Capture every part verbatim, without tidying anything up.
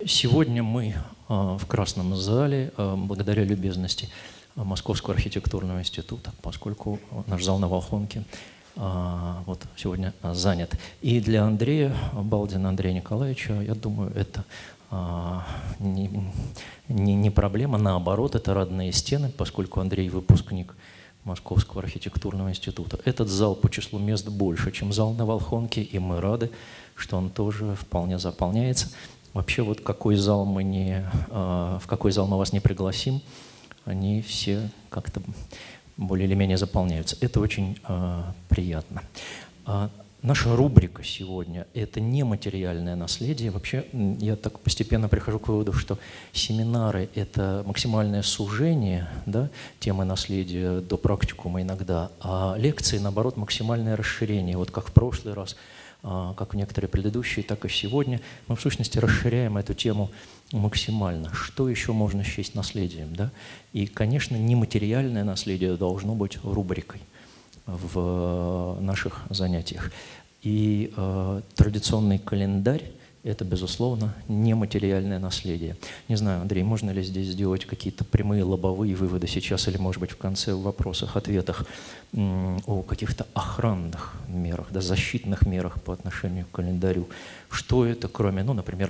Сегодня мы в Красном зале, благодаря любезности Московского архитектурного института, поскольку наш зал на Волхонке вот сегодня занят. И для Андрея Балдина, Андрея Николаевича, я думаю, это не, не, не проблема, наоборот, это родные стены, поскольку Андрей выпускник Московского архитектурного института. Этот зал по числу мест больше, чем зал на Волхонке, и мы рады, что он тоже вполне заполняется. Вообще, вот какой зал мы не, в какой зал мы вас не пригласим, они все как-то более или менее заполняются. Это очень приятно. Наша рубрика сегодня – это нематериальное наследие. Вообще, я так постепенно прихожу к выводу, что семинары – это максимальное сужение, да, темы наследия до практикума иногда, а лекции, наоборот, максимальное расширение. Вот как в прошлый раз, как в некоторые предыдущие, так и сегодня, мы в сущности расширяем эту тему максимально. Что еще можно счесть наследием? Да? И, конечно, нематериальное наследие должно быть рубрикой в наших занятиях. И э, традиционный календарь – это, безусловно, нематериальное наследие. Не знаю, Андрей, можно ли здесь сделать какие-то прямые лобовые выводы сейчас или, может быть, в конце в вопросах-ответах о каких-то охранных мерах, да, защитных мерах по отношению к календарю. Что это, кроме, ну, например,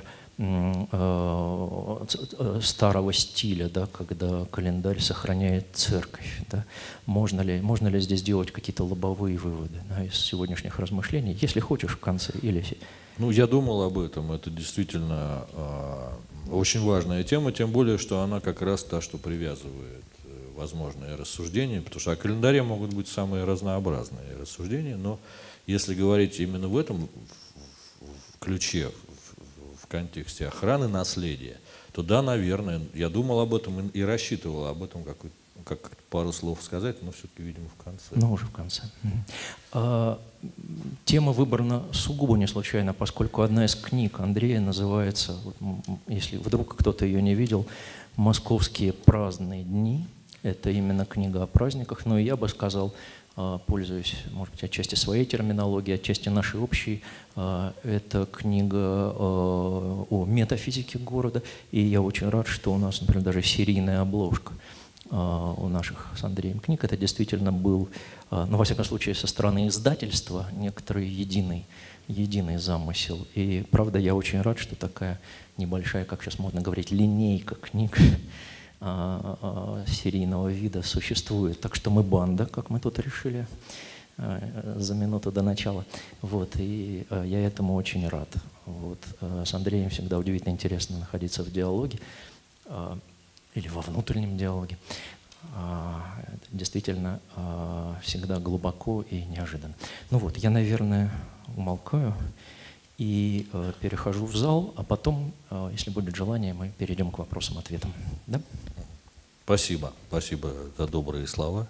старого стиля, да, когда календарь сохраняет церковь. Да? Можно ли, можно ли здесь делать какие-то лобовые выводы, да, из сегодняшних размышлений, если хочешь в конце или… Ну, я думал об этом. Это действительно э, очень важная тема, тем более, что она как раз та, что привязывает э, возможные рассуждения, потому что о календаре могут быть самые разнообразные рассуждения, но если говорить именно в этом в, в ключе, в контексте охраны наследия, то да, наверное, я думал об этом и рассчитывал об этом, как, как пару слов сказать, но все-таки, видимо, в конце. Ну, уже в конце. А, тема выбрана сугубо не случайно, поскольку одна из книг Андрея называется, вот, если вдруг кто-то ее не видел, «Московские праздные дни». Это именно книга о праздниках, но я бы сказал, пользуясь, может быть, отчасти своей терминологией, отчасти нашей общей, это книга о метафизике города, и я очень рад, что у нас, например, даже серийная обложка у наших с Андреем книг. Это действительно был, ну, во всяком случае, со стороны издательства некоторый единый, единый замысел. И, правда, я очень рад, что такая небольшая, как сейчас модно говорить, линейка книг серийного вида существует. Так что мы банда, как мы тут решили за минуту до начала. Вот, и я этому очень рад. Вот. С Андреем всегда удивительно интересно находиться в диалоге или во внутреннем диалоге. Это действительно всегда глубоко и неожиданно. Ну вот, я, наверное, умолкаю и э, перехожу в зал, а потом, э, если будет желание, мы перейдем к вопросам-ответам. Да? Спасибо. Спасибо за добрые слова.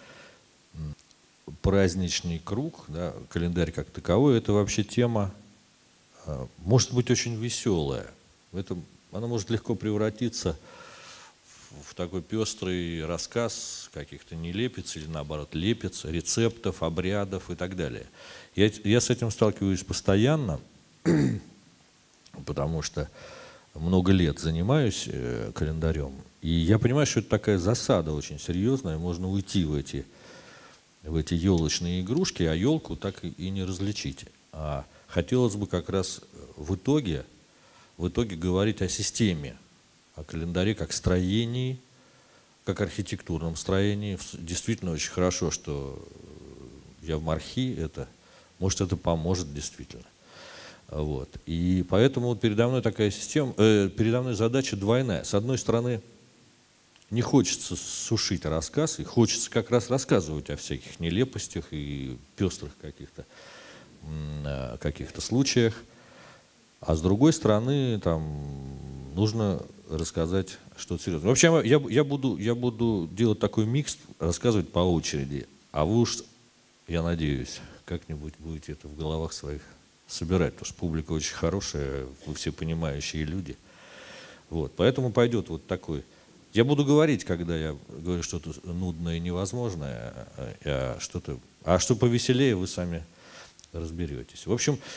Праздничный круг, да, календарь как таковой, это вообще тема, э, может быть, очень веселая. Это, она может легко превратиться в, в такой пестрый рассказ каких-то нелепиц или, наоборот, лепиц, рецептов, обрядов и так далее. Я, я с этим сталкиваюсь постоянно, потому что много лет занимаюсь э, календарем. И я понимаю, что это такая засада очень серьезная. Можно уйти в эти, в эти елочные игрушки, а елку так и, и не различить. А хотелось бы как раз в итоге, в итоге говорить о системе, о календаре как строении, как архитектурном строении. Действительно очень хорошо, что я в МАРХИ это... Может, это поможет действительно. Вот. И поэтому вот передо мной такая система, э, передо мной задача двойная. С одной стороны, не хочется сушить рассказ, и хочется как раз рассказывать о всяких нелепостях и пестрых каких-то э, каких-то случаях. А с другой стороны, там, нужно рассказать что-то серьезное. Вообще, я, я, буду, я буду делать такой микс, рассказывать по очереди. А вы уж, я надеюсь, как-нибудь будете это в головах своих собирать, потому что публика очень хорошая, вы все понимающие люди. Вот, поэтому пойдет вот такой. Я буду говорить, когда я говорю что-то нудное и невозможное, а что-то, а что повеселее, вы сами разберетесь. В общем,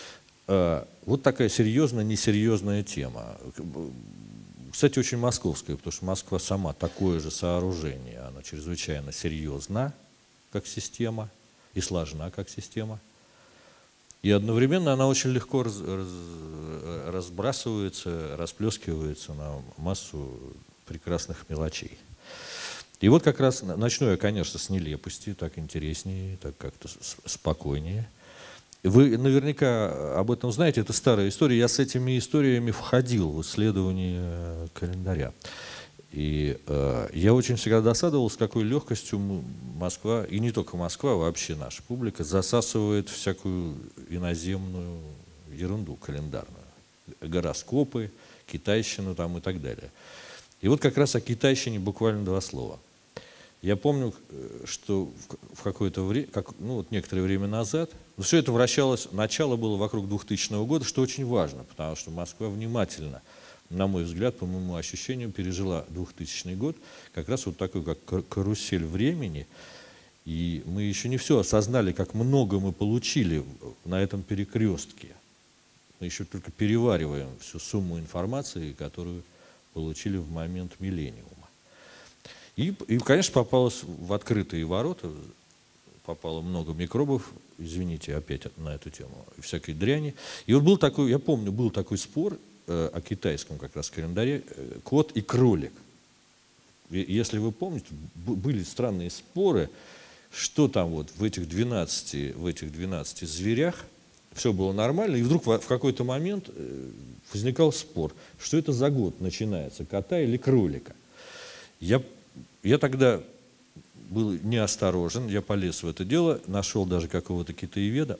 вот такая серьезная, несерьезная тема. Кстати, очень московская, потому что Москва сама такое же сооружение. Она чрезвычайно серьезна, как система, и сложна, как система. И одновременно она очень легко раз, раз, разбрасывается, расплескивается на массу прекрасных мелочей. И вот как раз начну я, конечно, с нелепости, так интереснее, так как-то спокойнее. Вы наверняка об этом знаете, это старая история. Я с этими историями входил в исследование календаря. И э, я очень всегда досадовал, с какой легкостью Москва, и не только Москва, вообще наша публика, засасывает всякую иноземную ерунду календарную. Гороскопы, китайщину там и так далее. И вот как раз о китайщине буквально два слова. Я помню, что в какое-то время, как, ну, вот некоторое время назад, все это вращалось, начало было вокруг двухтысячного года, что очень важно, потому что Москва внимательно, на мой взгляд, по моему ощущению, пережила двухтысячный год, как раз вот такой, как карусель времени, и мы еще не все осознали, как много мы получили на этом перекрестке. Мы еще только перевариваем всю сумму информации, которую получили в момент миллениума. И, и, конечно, попалось в открытые ворота, попало много микробов, извините, опять на эту тему, всякой дряни. И вот был такой, я помню, был такой спор э, о китайском как раз календаре, э, кот и кролик. И, если вы помните, были странные споры, что там вот в этих двенадцати, в этих двенадцати зверях все было нормально, и вдруг в, в какой-то момент э, возникал спор, что это за год начинается, кота или кролика. Я Я тогда был неосторожен, я полез в это дело, нашел даже какого-то китаеведа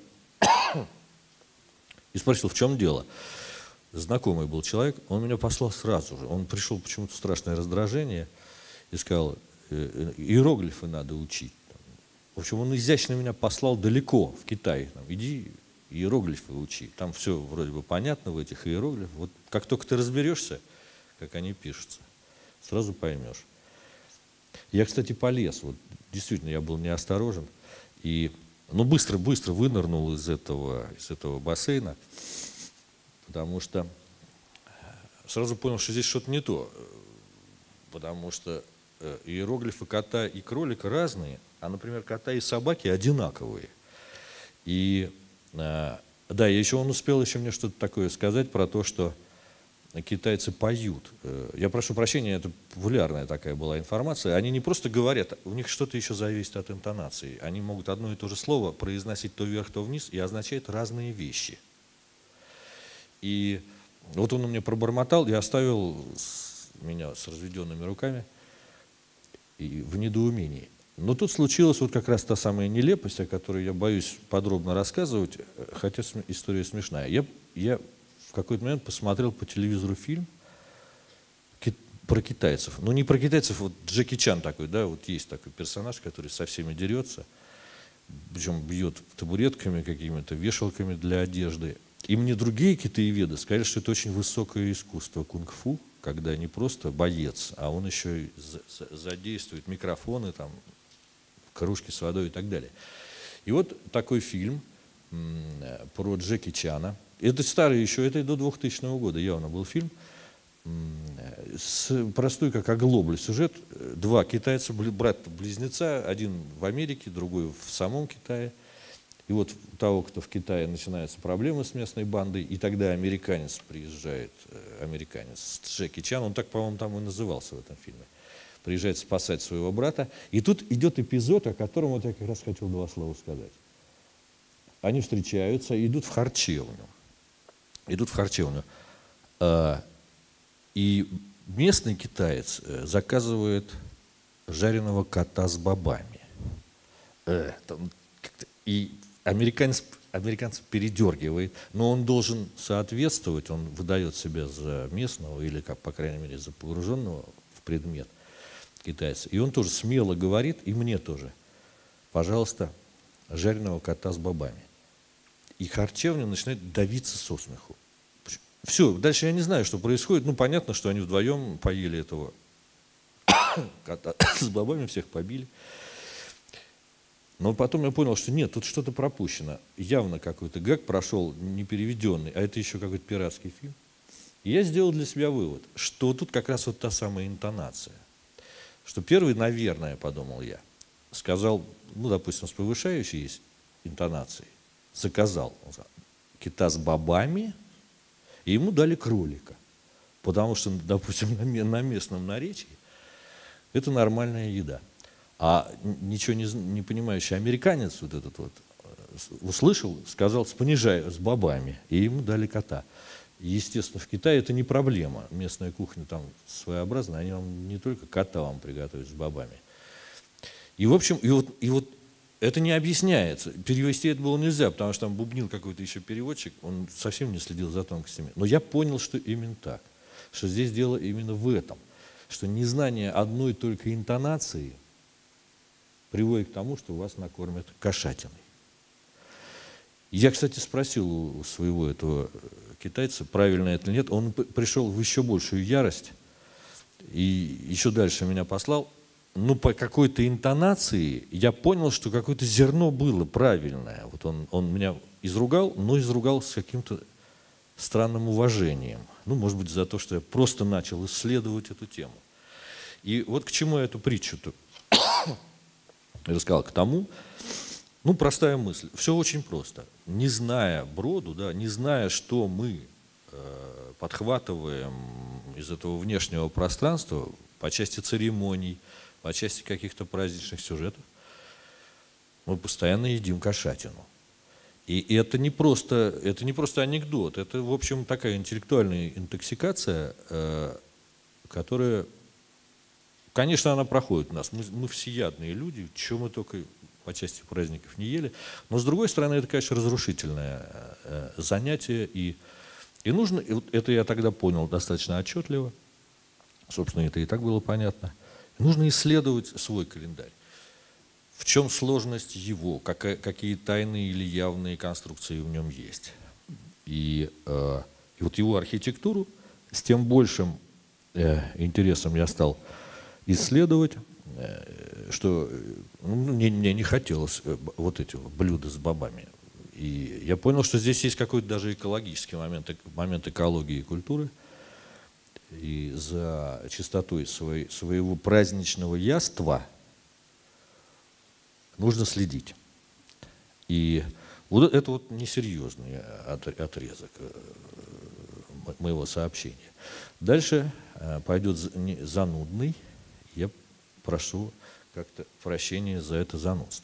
и спросил, в чем дело. Знакомый был человек, он меня послал сразу же. Он пришел почему-то страшное раздражение и сказал, иероглифы надо учить. В общем, он изящно меня послал далеко, в Китай. Иди иероглифы учи. Там все вроде бы понятно в этих иероглифах. Вот как только ты разберешься, как они пишутся, сразу поймешь. Я, кстати, полез, вот, действительно, я был неосторожен, и, ну, быстро-быстро вынырнул из этого, из этого бассейна, потому что сразу понял, что здесь что-то не то, потому что иероглифы кота и кролика разные, а, например, кота и собаки одинаковые. И, да, и еще он успел еще мне что-то такое сказать про то, что китайцы поют. Я прошу прощения, это популярная такая была информация. Они не просто говорят, у них что-то еще зависит от интонации. Они могут одно и то же слово произносить то вверх, то вниз, и означает разные вещи. И вот он мне пробормотал, я оставил меня с разведенными руками и в недоумении. Но тут случилась вот как раз та самая нелепость, о которой я боюсь подробно рассказывать, хотя история смешная. Я, я в какой-то момент посмотрел по телевизору фильм про китайцев. Ну, не про китайцев, вот Джеки Чан такой, да, вот есть такой персонаж, который со всеми дерется, причем бьет табуретками какими-то, вешалками для одежды. И мне другие китаеведы сказали, что это очень высокое искусство кунг-фу, когда не просто боец, а он еще и задействует микрофоны, там, кружки с водой и так далее. И вот такой фильм про Джеки Чана. Это старый еще, это и до двухтысячного года явно был фильм. С простой, как оглобль, сюжет. Два китайца, брата-близнеца, один в Америке, другой в самом Китае. И вот у того, кто в Китае, начинаются проблемы с местной бандой, и тогда американец приезжает, американец Джеки Чан, он так, по-моему, там и назывался в этом фильме, приезжает спасать своего брата. И тут идет эпизод, о котором вот я как раз хотел два слова сказать. Они встречаются, идут в харчевню. Идут в харчевню. И местный китаец заказывает жареного кота с бобами. И американец, американец передергивает, но он должен соответствовать, он выдает себя за местного или, как, по крайней мере, за погруженного в предмет китайца. И он тоже смело говорит, и мне тоже, пожалуйста, жареного кота с бобами. И харчевня начинает давиться со смеху. Все, дальше я не знаю, что происходит. Ну, понятно, что они вдвоем поели этого кота с бобами, всех побили. Но потом я понял, что нет, тут что-то пропущено. Явно какой-то гэг прошел непереведенный, а это еще какой-то пиратский фильм. И я сделал для себя вывод, что тут как раз вот та самая интонация. Что первый, наверное, подумал я, сказал, ну, допустим, с повышающей интонацией, заказал, он сказал, кита с бобами, и ему дали кролика. Потому что, допустим, на местном наречии это нормальная еда. А ничего не, не понимающий американец вот этот вот услышал, сказал с понижай, с бобами, и ему дали кота. Естественно, в Китае это не проблема. Местная кухня там своеобразная, они вам не только кота вам приготовят с бобами. И, в общем, и вот, и вот это не объясняется. Перевести это было нельзя, потому что там бубнил какой-то еще переводчик, он совсем не следил за тонкостями. Но я понял, что именно так, что здесь дело именно в этом, что незнание одной только интонации приводит к тому, что вас накормят кошатиной. Я, кстати, спросил у своего этого китайца, правильно это или нет. Он пришел в еще большую ярость и еще дальше меня послал. Ну, по какой-то интонации я понял, что какое-то зерно было правильное. Вот он, он меня изругал, но изругал с каким-то странным уважением. Ну, может быть, за то, что я просто начал исследовать эту тему. И вот к чему я эту притчу-то рассказал? К тому, ну, простая мысль. Все очень просто. Не зная броду, да, не зная, что мы э, подхватываем из этого внешнего пространства по части церемоний, по части каких-то праздничных сюжетов, мы постоянно едим кошатину. И это не просто, это не просто анекдот, это, в общем, такая интеллектуальная интоксикация, э, которая, конечно, она проходит у нас. Мы, мы всеядные люди, чего мы только по части праздников не ели. Но, с другой стороны, это, конечно, разрушительное э, занятие. И, и нужно, и вот это я тогда понял достаточно отчетливо, собственно, это и так было понятно, нужно исследовать свой календарь. В чем сложность его, какая, какие тайные или явные конструкции в нем есть. И, э, и вот его архитектуру с тем большим э, интересом я стал исследовать, э, что ну, мне, мне не хотелось э, вот эти блюда с бобами. И я понял, что здесь есть какой-то даже экологический момент, момент экологии и культуры. И за чистотой своей, своего праздничного яства нужно следить. И вот это вот несерьезный отрезок моего сообщения. Дальше пойдет занудный. Я прошу как-то прощения за это занудство.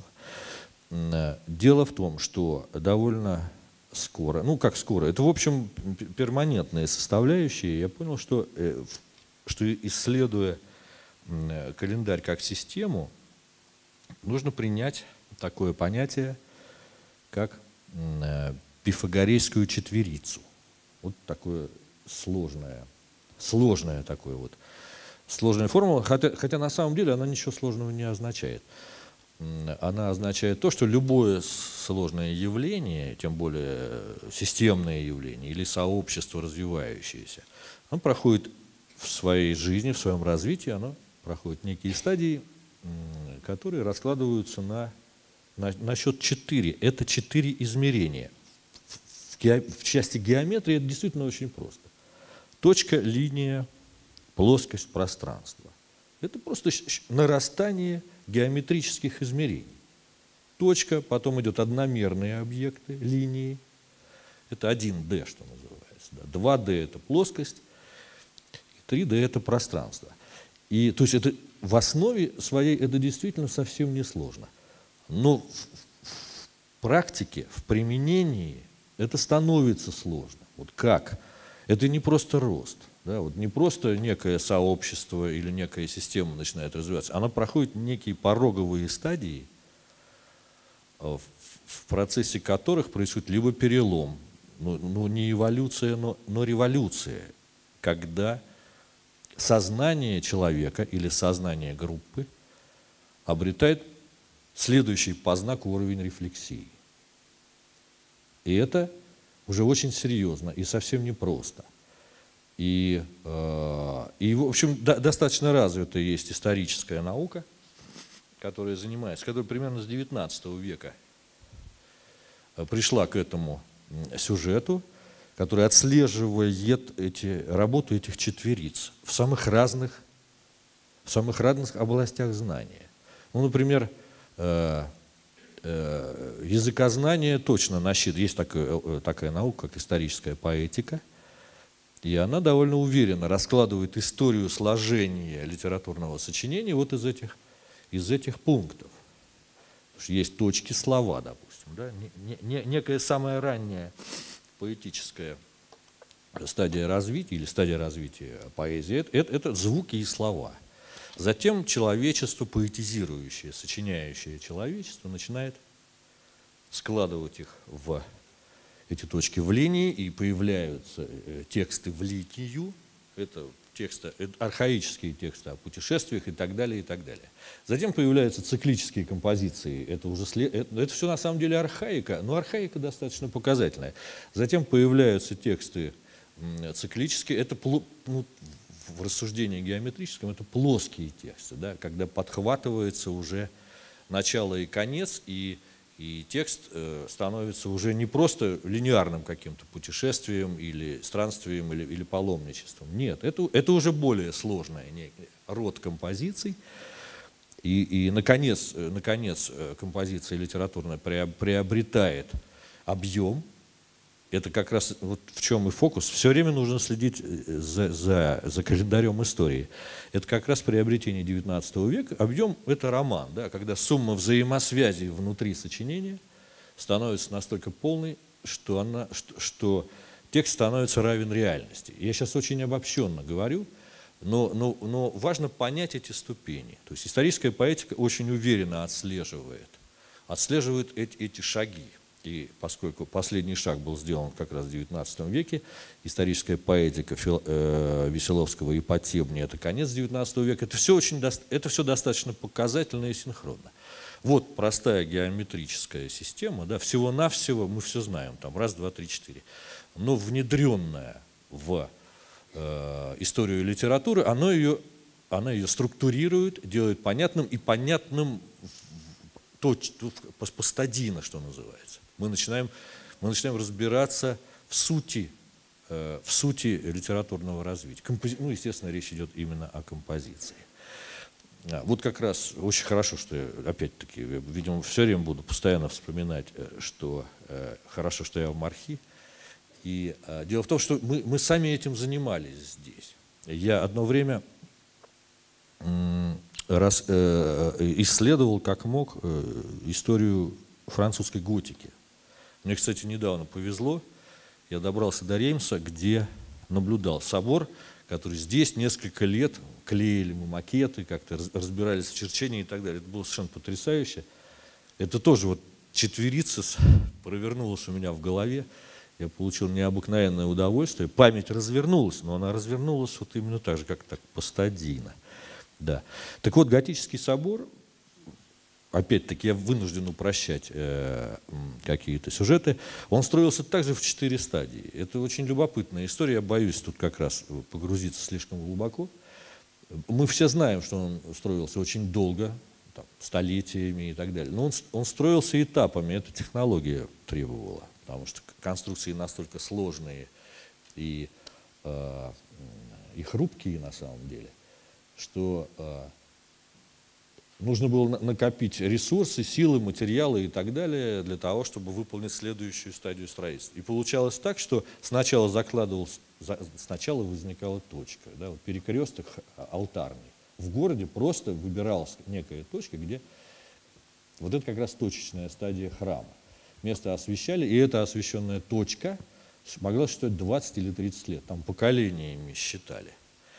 Дело в том, что довольно скоро, ну как скоро, это в общем перманентная составляющая. Я понял, что, что исследуя календарь как систему, нужно принять такое понятие, как пифагорейскую четверицу. Вот такое сложное, сложная такое вот, сложная формула, хотя, хотя на самом деле она ничего сложного не означает. Она означает то, что любое сложное явление, тем более системное явление или сообщество развивающееся, оно проходит в своей жизни, в своем развитии, оно проходит некие стадии, которые раскладываются на, на, на счет четыре. Это четыре измерения. В, ге, в части геометрии это действительно очень просто. Точка, линия, плоскость, пространство. Это просто нарастание геометрических измерений. Точка, потом идет одномерные объекты, линии. Это один дэ, что называется. Да. два дэ – это плоскость, три дэ – это пространство. И, то есть это в основе своей это действительно совсем не сложно. Но в, в практике, в применении это становится сложно. Вот как? Это не просто рост. Да, вот не просто некое сообщество или некая система начинает развиваться, она проходит некие пороговые стадии, в, в процессе которых происходит либо перелом, ну, ну не эволюция, но, но революция, когда сознание человека или сознание группы обретает следующий по знаку уровень рефлексии. И это уже очень серьезно и совсем непросто. И, э, и в общем, до, достаточно развитая есть историческая наука, которая занимается, которая примерно с девятнадцатого века пришла к этому сюжету, которая отслеживает эти, работу этих четвериц в самых разных, в самых разных областях знания. Ну, например, языкознание точно насчитывает. Есть такая, такая наука, как историческая поэтика, и она довольно уверенно раскладывает историю сложения литературного сочинения вот из этих, из этих пунктов. Потому что есть точки, слова, допустим. Да? Не, не, некая самая ранняя поэтическая стадия развития или стадия развития поэзии – это, это звуки и слова. Затем человечество, поэтизирующее, сочиняющее человечество, начинает складывать их в эти точки в линии, и появляются тексты в литию, это тексты, это архаические тексты о путешествиях и так далее, и так далее. Затем появляются циклические композиции, это уже след... это, это все на самом деле архаика, но архаика достаточно показательная. Затем появляются тексты циклические, это ну, в рассуждении геометрическом это плоские тексты, да, когда подхватывается уже начало и конец, и, и текст э, становится уже не просто линейным каким-то путешествием или странствием или, или паломничеством. Нет, это, это уже более сложный род композиций. И, и наконец, наконец композиция литературная приобретает объем. Это как раз вот в чем и фокус. Все время нужно следить за, за, за календарем истории. Это как раз приобретение девятнадцатого века. Объем – это роман, да, когда сумма взаимосвязей внутри сочинения становится настолько полной, что, она, что, что текст становится равен реальности. Я сейчас очень обобщенно говорю, но, но, но важно понять эти ступени. То есть историческая поэтика очень уверенно отслеживает, отслеживает эти, эти шаги. И поскольку последний шаг был сделан как раз в девятнадцатом веке, историческая поэтика Фил, э, Веселовского и Потебни – это конец девятнадцатого века, это все, очень, это все достаточно показательно и синхронно. Вот простая геометрическая система, да, всего-навсего мы все знаем, там раз, два, три, четыре. Но внедренная в э, историю литературы, оно ее, она ее структурирует, делает понятным и понятным постадийно, что называется. Мы начинаем, мы начинаем разбираться в сути, э, в сути литературного развития. Компози... Ну, естественно, речь идет именно о композиции. А, вот как раз очень хорошо, что я, опять-таки, я, видимо, все время буду постоянно вспоминать, что э, хорошо, что я в Мархи. И э, дело в том, что мы, мы сами этим занимались здесь. Я одно время э, раз, э, исследовал, как мог, э, историю французской готики. Мне, кстати, недавно повезло, я добрался до Реймса, где наблюдал собор, который здесь несколько лет клеили мы макеты, как-то разбирались в черчении и так далее. Это было совершенно потрясающе. Это тоже вот четверица провернулась у меня в голове. Я получил необыкновенное удовольствие. Память развернулась, но она развернулась вот именно так же, как так постадийно. Да. Так вот, готический собор, опять-таки я вынужден упрощать э, какие-то сюжеты, он строился также в четыре стадии. Это очень любопытная история, я боюсь тут как раз погрузиться слишком глубоко. Мы все знаем, что он строился очень долго, там, столетиями и так далее, но он, он строился этапами, эта технология требовала, потому что конструкции настолько сложные и, э, и хрупкие на самом деле, что э, нужно было накопить ресурсы, силы, материалы и так далее для того, чтобы выполнить следующую стадию строительства. И получалось так, что сначала закладывалась, сначала возникала точка, да, вот перекресток алтарный. В городе просто выбиралась некая точка, где вот это как раз точечная стадия храма. Место освещали, и эта освещенная точка могла считать двадцать или тридцать лет, там поколениями считали.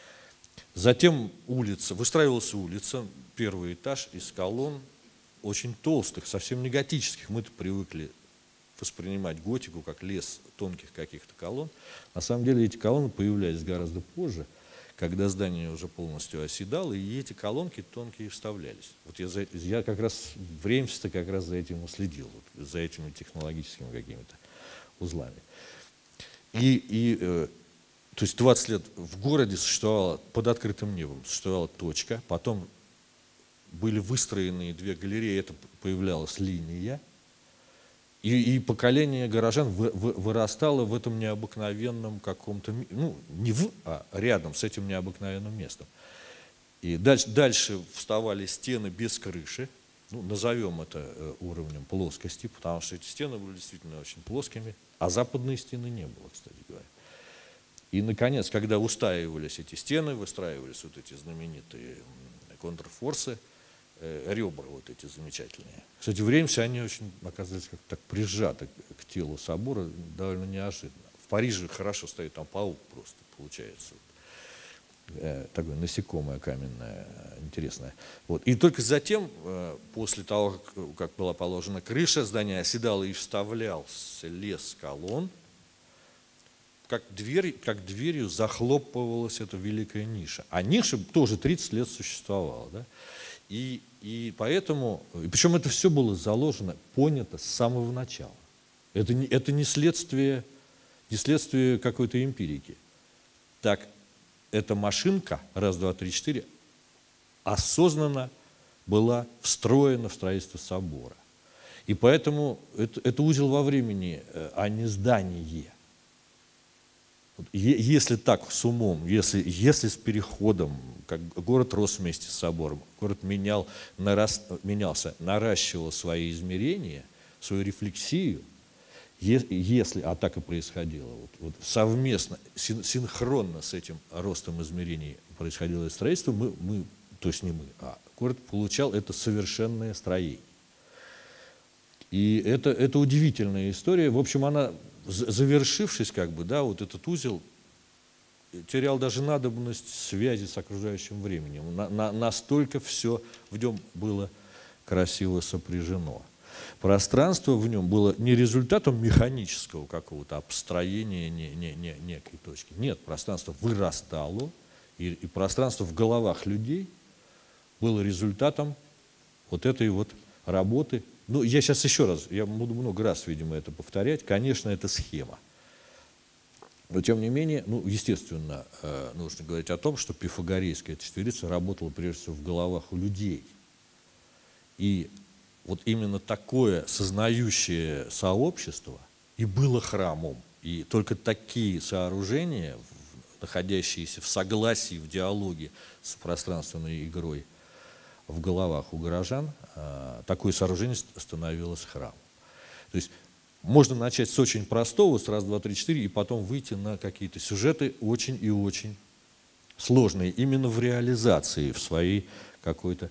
Затем улица, выстраивалась улица, первый этаж из колонн, очень толстых, совсем не готических. Мы-то привыкли воспринимать готику как лес тонких каких-то колонн. На самом деле эти колонны появлялись гораздо позже, когда здание уже полностью оседало, и эти колонки тонкие вставлялись. Вот я, за, я как раз в Реймсе как раз за этим уследил, вот, за этими технологическими какими-то узлами. И, и э, то есть двадцать лет в городе существовала, под открытым небом существовала точка, потом были выстроены две галереи, это появлялась линия, и, и поколение горожан вы, вы, вырастало в этом необыкновенном каком-то, ну, не в, а рядом с этим необыкновенным местом. И дальше, дальше вставали стены без крыши, ну, назовем это уровнем плоскости, потому что эти стены были действительно очень плоскими, а западные стены не было, кстати говоря. И, наконец, когда устаивались эти стены, выстраивались вот эти знаменитые контрфорсы, э, ребра вот эти замечательные. Кстати, в Реймсе они очень, оказывается, как-то так прижаты к телу собора, довольно неожиданно. В Париже хорошо стоит, там паук просто получается. Э, такое насекомое каменное, интересное. Вот. И только затем, э, после того, как, как была положена крыша, здание оседало и вставлялся лес колонн, как, дверь, как дверью захлопывалась эта великая ниша. А ниша тоже тридцать лет существовала. Да? И, и поэтому, и причем это все было заложено, понято с самого начала. Это не, это не следствие, не следствие какой-то эмпирики. Так, эта машинка, раз, два, три, четыре, осознанно была встроена в строительство собора. И поэтому это, это узел во времени, а не здание. Если так с умом, если, если с переходом, как город рос вместе с собором, город менял, нарас, менялся, наращивал свои измерения, свою рефлексию, если, а так и происходило, вот, вот совместно, синхронно с этим ростом измерений происходило строительство, мы, мы, то есть не мы, а город получал это совершенное строение. И это, это удивительная история. В общем, она, завершившись, как бы, да, вот этот узел терял даже надобность связи с окружающим временем. На, на, настолько все в нем было красиво сопряжено. Пространство в нем было не результатом механического какого-то обстроения не, не, не, некой точки. Нет, пространство вырастало, и, и пространство в головах людей было результатом вот этой вот работы. Ну, я сейчас еще раз, я буду много раз, видимо, это повторять. Конечно, это схема. Но, тем не менее, ну, естественно, э, нужно говорить о том, что пифагорейская четверица работала прежде всего в головах у людей. И вот именно такое сознающее сообщество и было храмом. И только такие сооружения, находящиеся в согласии, в диалоге с пространственной игрой в головах у горожан, такое сооружение становилось храмом. То есть можно начать с очень простого, с раз, два, три, четыре, и потом выйти на какие-то сюжеты очень и очень сложные, именно в реализации, в своей какой-то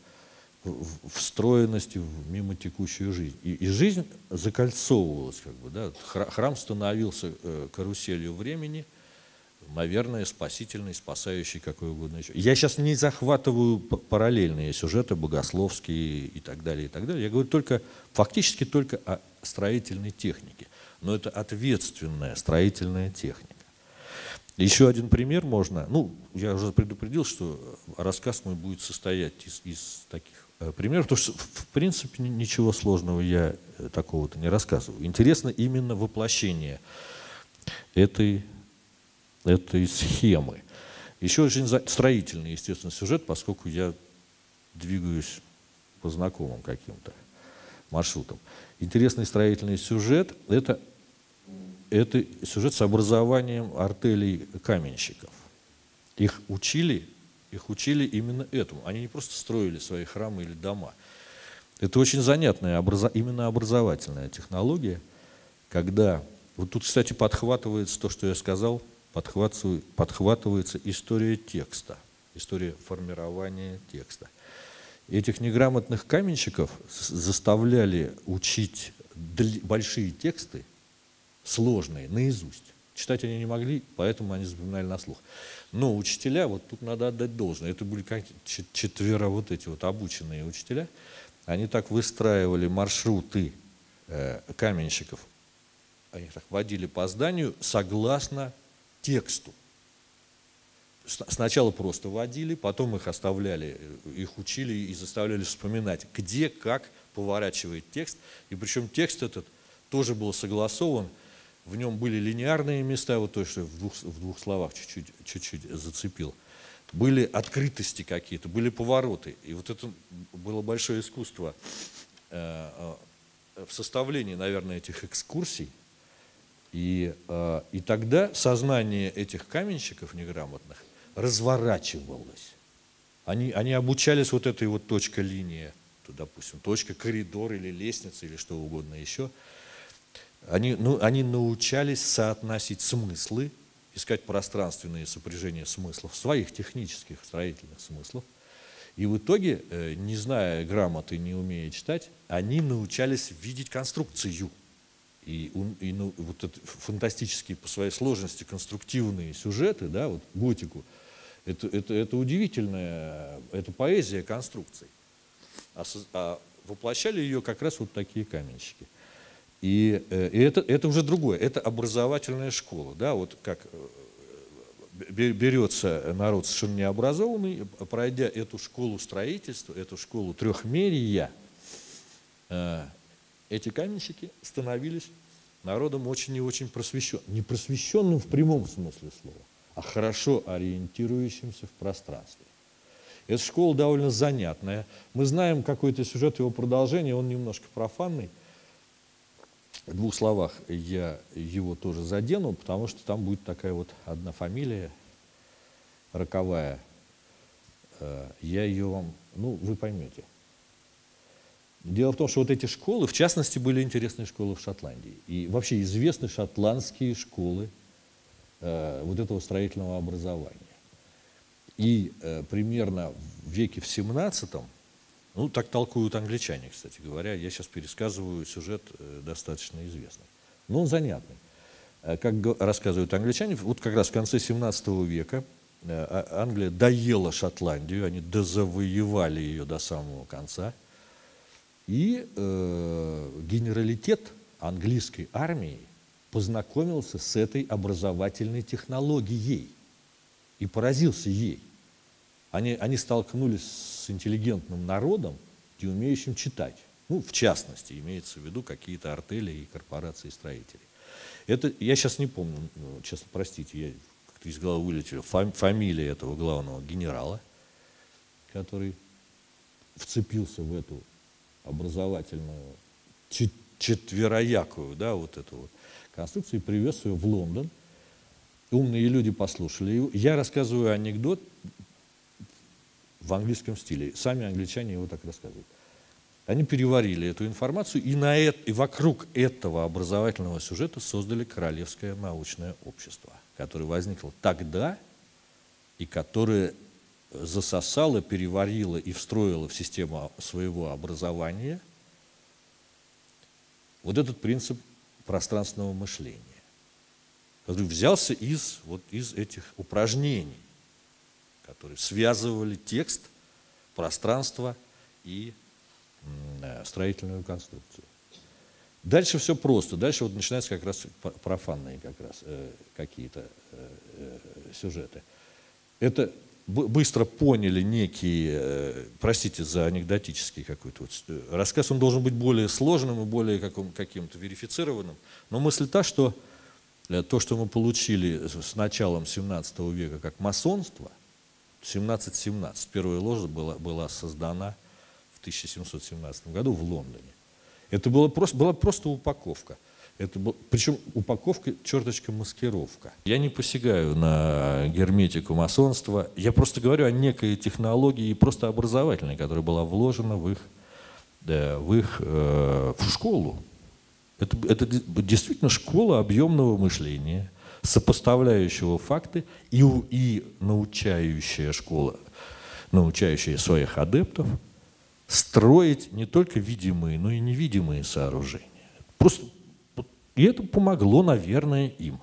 встроенности в мимо текущую жизнь. И, и жизнь закольцовывалась, как бы, да? Храм становился каруселью времени, наверное, спасительный, спасающий, какой угодно еще. Я сейчас не захватываю параллельные сюжеты, богословские и так далее, и так далее. Я говорю только, фактически только о строительной технике. Но это ответственная строительная техника. Еще один пример можно. Ну, я уже предупредил, что рассказ мой будет состоять из, из таких э, примеров, потому что, в принципе, ничего сложного я такого-то не рассказываю. Интересно именно воплощение этой этой схемы. Еще очень строительный, естественно, сюжет, поскольку я двигаюсь по знакомым каким-то маршрутам. Интересный строительный сюжет – это, это сюжет с образованием артелей каменщиков. Их учили, их учили именно этому. Они не просто строили свои храмы или дома. Это очень занятная, образо, именно образовательная технология, когда… Вот тут, кстати, подхватывается то, что я сказал, подхватывается история текста, история формирования текста. Этих неграмотных каменщиков заставляли учить большие тексты, сложные, наизусть. Читать они не могли, поэтому они запоминали на слух. Но учителя, вот тут надо отдать должное, это были как четверо вот эти вот обученные учителя, они так выстраивали маршруты э, каменщиков, они их так водили по зданию согласно тексту. Сначала просто водили, потом их оставляли, их учили и заставляли вспоминать, где, как поворачивает текст. И причем текст этот тоже был согласован, в нем были линейные места, вот то, что в двух, в двух словах чуть-чуть, чуть-чуть зацепил. были открытости какие-то, были повороты. И вот это было большое искусство э, в составлении, наверное, этих экскурсий. И, э, и тогда сознание этих каменщиков неграмотных разворачивалось. Они, они обучались вот этой вот точка линия, то, допустим, точка коридор или лестница или что угодно еще. Они, ну, они научались соотносить смыслы, искать пространственные сопряжения смыслов, своих технических строительных смыслов. И в итоге, не зная грамоты, не умея читать, они научались видеть конструкцию. И, и ну, вот это фантастические по своей сложности конструктивные сюжеты, да, вот готику, это, это, это удивительная, это поэзия конструкций. А, а воплощали ее как раз вот такие каменщики. И, и это, это уже другое, это образовательная школа. Да, вот как берется народ совершенно необразованный, пройдя эту школу строительства, эту школу трехмерия, эти каменщики становились народом очень и очень просвещенным. Не просвещенным в прямом смысле слова, а хорошо ориентирующимся в пространстве. Эта школа довольно занятная. Мы знаем какой-то сюжет его продолжения, он немножко профанный. В двух словах я его тоже задену, потому что там будет такая вот одна фамилия роковая. Я ее вам, ну, вы поймете. Дело в том, что вот эти школы, в частности, были интересные школы в Шотландии. И вообще известны шотландские школы э, вот этого строительного образования. И э, примерно в веке в семнадцатом, ну, так толкуют англичане, кстати говоря, я сейчас пересказываю сюжет э, достаточно известный, но он занятный. Э, как рассказывают англичане, вот как раз в конце семнадцатого века э, Англия доела Шотландию, они дозавоевали ее до самого конца. И э, генералитет английской армии познакомился с этой образовательной технологией и поразился ей. Они, они столкнулись с интеллигентным народом, не умеющим читать. Ну, в частности, имеется в виду какие-то артели и корпорации строителей. Это, я сейчас не помню, честно, простите, я как-то из головы вылетел, фам, фамилия этого главного генерала, который вцепился в эту образовательную, четвероякую, да, вот эту вот конструкцию, и привез ее в Лондон. Умные люди послушали его. Я рассказываю анекдот в английском стиле. Сами англичане его так рассказывают. Они переварили эту информацию, и, на это, и вокруг этого образовательного сюжета создали Королевское научное общество, которое возникло тогда и которое засосала, переварила и встроила в систему своего образования вот этот принцип пространственного мышления, который взялся из, вот, из этих упражнений, которые связывали текст, пространство и э, строительную конструкцию. Дальше все просто. Дальше вот начинаются как раз профанные как раз, э, какие-то э, э, сюжеты. Это быстро поняли некие, простите за анекдотический какой-то вот рассказ, он должен быть более сложным и более каким-то верифицированным, но мысль та, что то, что мы получили с началом семнадцатого века как масонство, семнадцать семнадцать, первая ложа была, была создана в тысяча семьсот семнадцатом году в Лондоне. Это было просто, была просто упаковка. Это был, причем упаковка, черточка, маскировка. Я не посягаю на герметику масонства, я просто говорю о некой технологии, просто образовательной, которая была вложена в их, да, в, их э, в школу. Это, это действительно школа объемного мышления, сопоставляющего факты и, и научающая школа, научающая своих адептов строить не только видимые, но и невидимые сооружения. Просто И это помогло, наверное, им.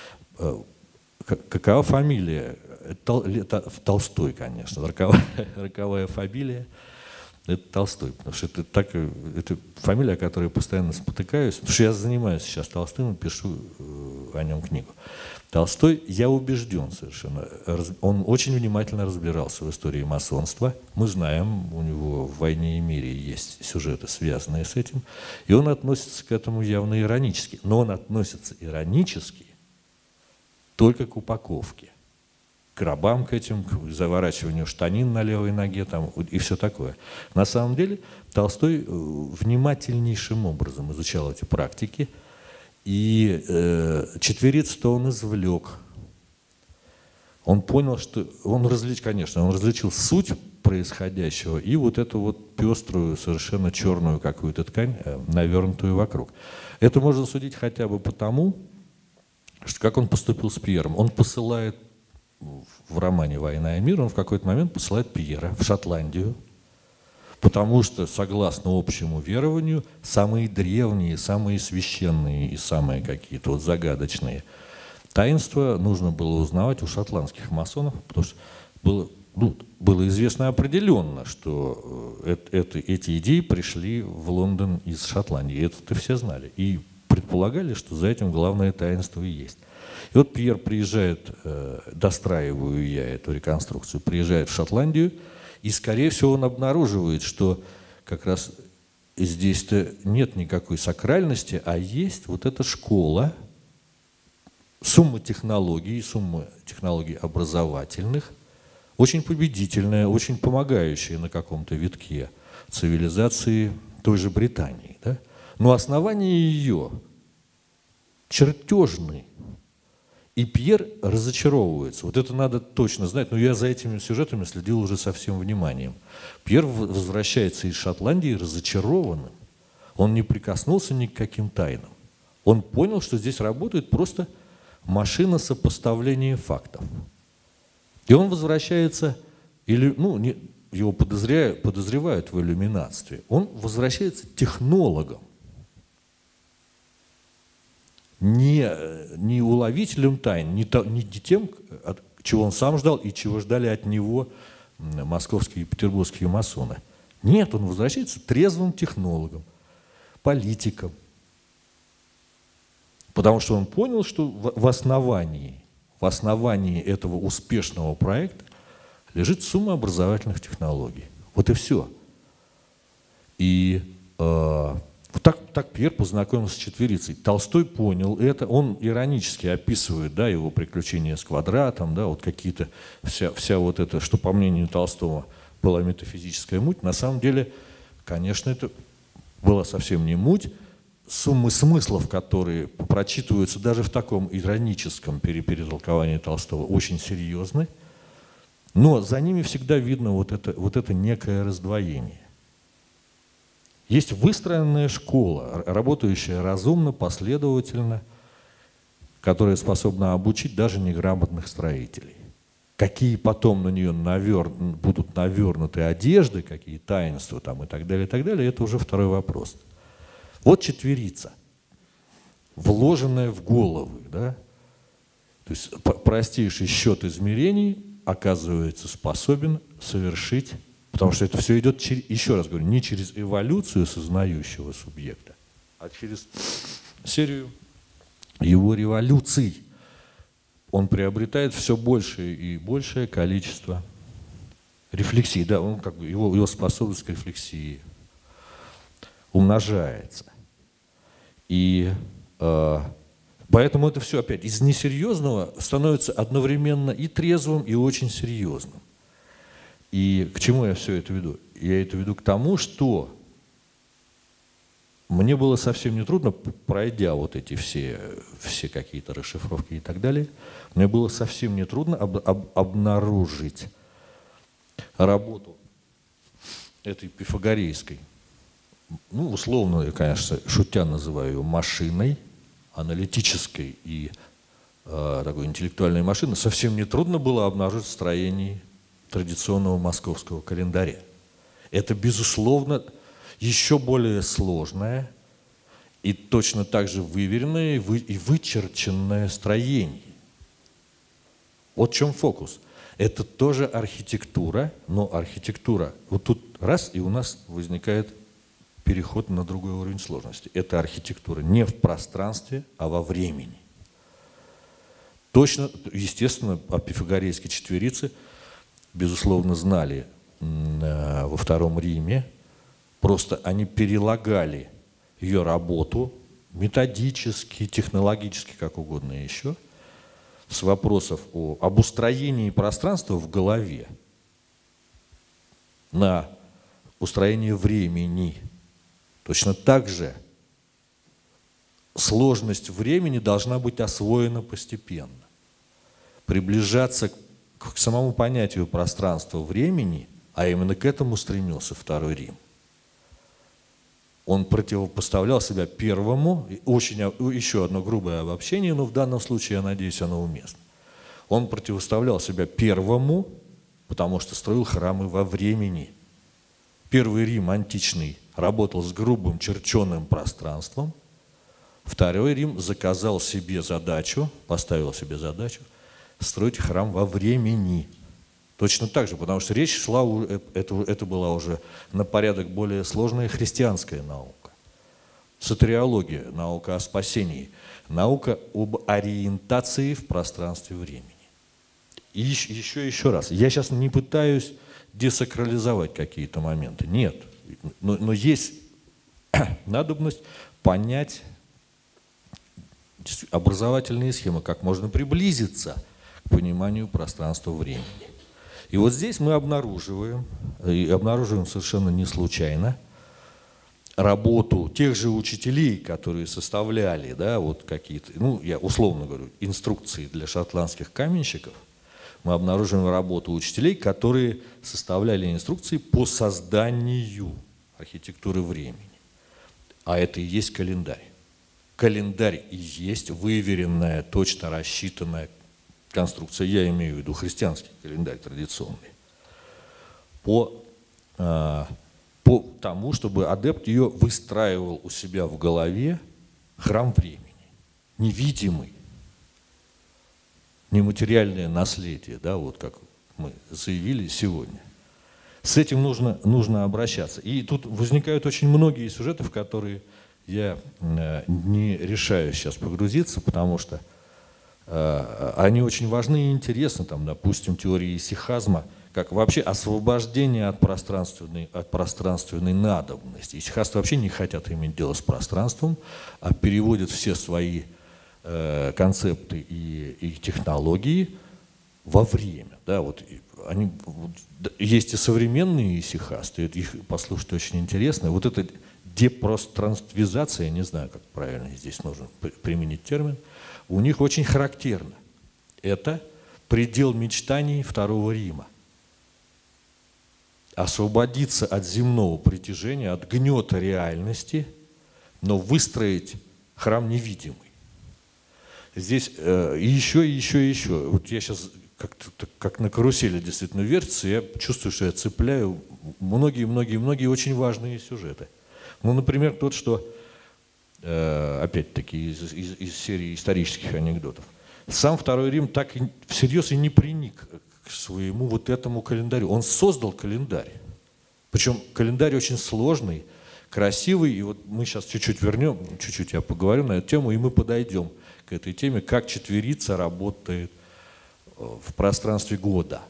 Какова фамилия? Это Толстой, конечно. Роковая, роковая фамилия – это Толстой. Потому что это, так, это фамилия, о которой я постоянно спотыкаюсь. Потому что я занимаюсь сейчас Толстым и пишу о нем книгу. Толстой, я убежден совершенно, он очень внимательно разбирался в истории масонства. Мы знаем, у него в «Войне и мире» есть сюжеты, связанные с этим. И он относится к этому явно иронически. Но он относится иронически только к упаковке, к гробам к этим, к заворачиванию штанин на левой ноге там, и все такое. На самом деле Толстой внимательнейшим образом изучал эти практики, и э, четверицу-то он извлек. Он понял, что он различил, конечно, он различил суть происходящего и вот эту вот пеструю, совершенно черную какую-то ткань, навернутую вокруг. Это можно судить хотя бы потому, что как он поступил с Пьером. Он посылает в романе «Война и мир», он в какой-то момент посылает Пьера в Шотландию, потому что, согласно общему верованию, самые древние, самые священные и самые какие-то вот загадочные таинства нужно было узнавать у шотландских масонов, потому что было, ну, было известно определенно, что это, это, эти идеи пришли в Лондон из Шотландии. Это-то все знали. И предполагали, что за этим главное таинство и есть. И вот Пьер приезжает, э, достраиваю я эту реконструкцию, приезжает в Шотландию, и, скорее всего, он обнаруживает, что как раз здесь-то нет никакой сакральности, а есть вот эта школа, сумма технологий, сумма технологий образовательных, очень победительная, очень помогающая на каком-то витке цивилизации той же Британии. Да? Но основание ее чертежный. И Пьер разочаровывается. Вот это надо точно знать, но я за этими сюжетами следил уже со всем вниманием. Пьер возвращается из Шотландии разочарованным. Он не прикоснулся ни к каким тайнам. Он понял, что здесь работает просто машина сопоставления фактов. И он возвращается, или, ну, не, его подозревают, подозревают в иллюминатстве, он возвращается технологом. Не, не уловителем тайн, не, то, не тем, от чего он сам ждал и чего ждали от него московские и петербургские масоны. Нет, он возвращается трезвым технологом, политиком. Потому что он понял, что в, в основании, в основании этого успешного проекта лежит сумма образовательных технологий. Вот и все. И э, Вот так, так Пьер познакомился с четверицей. Толстой понял это, он иронически описывает, да, его приключения с квадратом, да, вот какие-то, вся, вся вот это, что по мнению Толстого была метафизическая муть. На самом деле, конечно, это была совсем не муть. Суммы смыслов, которые прочитываются даже в таком ироническом перетолковании Толстого, очень серьезны. Но за ними всегда видно вот это, вот это некое раздвоение. Есть выстроенная школа, работающая разумно, последовательно, которая способна обучить даже неграмотных строителей. Какие потом на нее навер... будут навернуты одежды, какие таинства там и так далее, и так далее, это уже второй вопрос. Вот четверица, вложенная в головы, да? То есть простейший счет измерений оказывается способен совершить. Потому что это все идет, через, еще раз говорю, не через эволюцию сознающего субъекта, а через серию его революций. Он приобретает все большее и большее количество рефлексий. Да, он, как бы, его, его способность к рефлексии умножается. И э, поэтому это все опять из несерьезного становится одновременно и трезвым, и очень серьезным. И к чему я все это веду? Я это веду к тому, что мне было совсем нетрудно, пройдя вот эти все, все какие-то расшифровки и так далее, мне было совсем нетрудно об, об, обнаружить работу этой пифагорейской, ну, условно, я, конечно, шутя называю ее машиной, аналитической и э, такой интеллектуальной машиной, совсем нетрудно было обнаружить в строении традиционного московского календаря. Это, безусловно, еще более сложное и точно так же выверенное и, вы, и вычерченное строение. Вот в чем фокус. Это тоже архитектура, но архитектура, вот тут раз, и у нас возникает переход на другой уровень сложности. Это архитектура не в пространстве, а во времени. Точно, естественно, о пифагорейской четверице безусловно, знали во Втором Риме, просто они перелагали ее работу методически, технологически, как угодно еще, с вопросов о, об устроении пространства в голове на устроение времени, точно так же сложность времени должна быть освоена постепенно. Приближаться к самому понятию пространства-времени, а именно к этому стремился Второй Рим. Он противопоставлял себя первому, очень, еще одно грубое обобщение, но в данном случае, я надеюсь, оно уместно. Он противоставлял себя первому, потому что строил храмы во времени. Первый Рим античный работал с грубым черченным пространством. Второй Рим заказал себе задачу, поставил себе задачу строить храм во времени. Точно так же, потому что речь шла, это, это была уже на порядок более сложная христианская наука. Сотриология, наука о спасении, наука об ориентации в пространстве времени. И еще, еще, еще раз, я сейчас не пытаюсь десакрализовать какие-то моменты, нет, но, но есть надобность понять образовательные схемы, как можно приблизиться к пониманию пространства времени. И вот здесь мы обнаруживаем, и обнаруживаем совершенно не случайно, работу тех же учителей, которые составляли, да, вот какие-то, ну, я условно говорю, инструкции для шотландских каменщиков. Мы обнаруживаем работу учителей, которые составляли инструкции по созданию архитектуры времени. А это и есть календарь. Календарь и есть выверенная, точно рассчитанная конструкция, я имею в виду христианский календарь традиционный, по, э, по тому, чтобы адепт ее выстраивал у себя в голове храм времени, невидимый, нематериальное наследие, да, вот как мы заявили сегодня. С этим нужно, нужно обращаться. И тут возникают очень многие сюжеты, в которые я э, не решаюсь сейчас погрузиться, потому что они очень важны и интересны, там, допустим, теория исихазма, как вообще освобождение от пространственной, от пространственной надобности. Исихасты вообще не хотят иметь дело с пространством, а переводят все свои э, концепты и, и технологии во время. Да, вот, они, вот, есть и современные исихасты, их послушать очень интересно. Вот эта депространствизация, я не знаю, как правильно здесь нужно применить термин, у них очень характерно. Это предел мечтаний Второго Рима. Освободиться от земного притяжения, от гнета реальности, но выстроить храм невидимый. Здесь э, еще, еще, еще. Вот я сейчас как, как на карусели действительно вертится, я чувствую, что я цепляю многие-многие-многие очень важные сюжеты. Ну, например, тот, что опять-таки из, из, из серии исторических анекдотов. Сам Второй Рим так и, всерьез и не приник к своему вот этому календарю. Он создал календарь. Причем календарь очень сложный, красивый. И вот мы сейчас чуть-чуть вернем, чуть-чуть я поговорю на эту тему, и мы подойдем к этой теме, как четверица работает в пространстве года.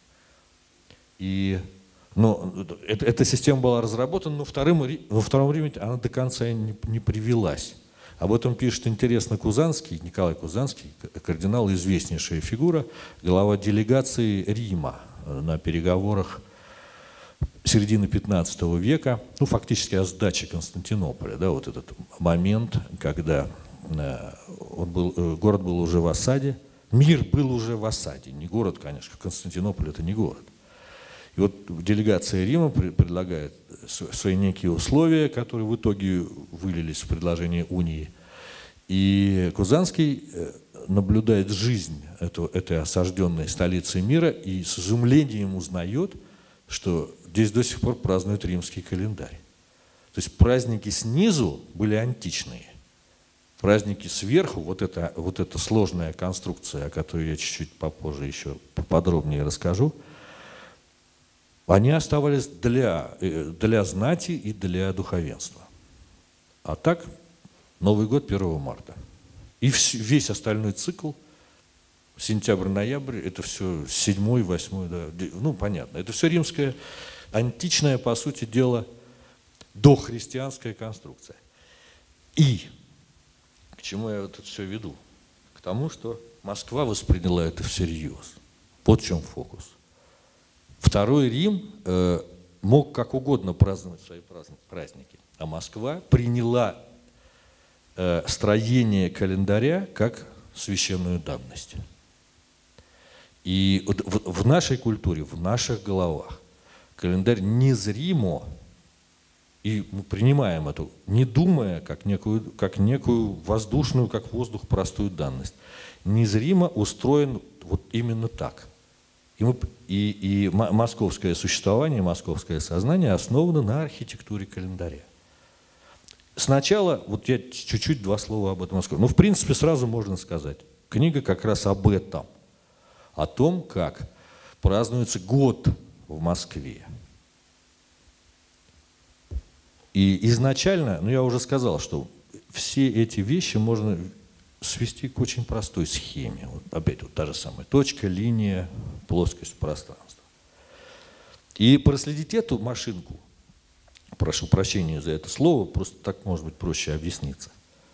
И Но это, эта система была разработана, но вторым, во Втором Риме она до конца не, не привелась. Об этом пишет интересно Кузанский, Николай Кузанский, кардинал, известнейшая фигура, глава делегации Рима на переговорах середины пятнадцатого века, ну фактически о сдаче Константинополя, да, вот этот момент, когда он был, город был уже в осаде, мир был уже в осаде, не город, конечно, Константинополь это не город. И вот делегация Рима предлагает свои некие условия, которые в итоге вылились в предложение унии. И Кузанский наблюдает жизнь этого, этой осажденной столицы мира и с изумлением узнает, что здесь до сих пор празднуют римский календарь. То есть праздники снизу были античные. Праздники сверху, вот эта, вот эта сложная конструкция, о которой я чуть-чуть попозже еще поподробнее расскажу, они оставались для, для знати и для духовенства. А так, Новый год первого марта. И весь остальной цикл, сентябрь-ноябрь, это все седьмой, восьмой, да, ну понятно. Это все римская, античная, по сути дела, дохристианская конструкция. И к чему я это все веду? К Потому что Москва восприняла это всерьез. Вот в чем фокус. Второй Рим э, мог как угодно праздновать свои праздники, а Москва приняла э, строение календаря как священную данность. И в, в нашей культуре, в наших головах календарь незримо, и мы принимаем это, не думая, как некую, как некую воздушную, как воздух, простую данность, незримо устроен вот именно так. И, мы, и, и московское существование, московское сознание основано на архитектуре календаря. Сначала, вот я чуть-чуть два слова об этом скажу. Ну, в принципе, сразу можно сказать, книга как раз об этом, о том, как празднуется год в Москве. И изначально, ну, я уже сказал, что все эти вещи можно свести к очень простой схеме. Вот опять вот та же самая точка, линия, плоскость пространства. И проследить эту машинку, прошу прощения за это слово, просто так может быть проще объясниться.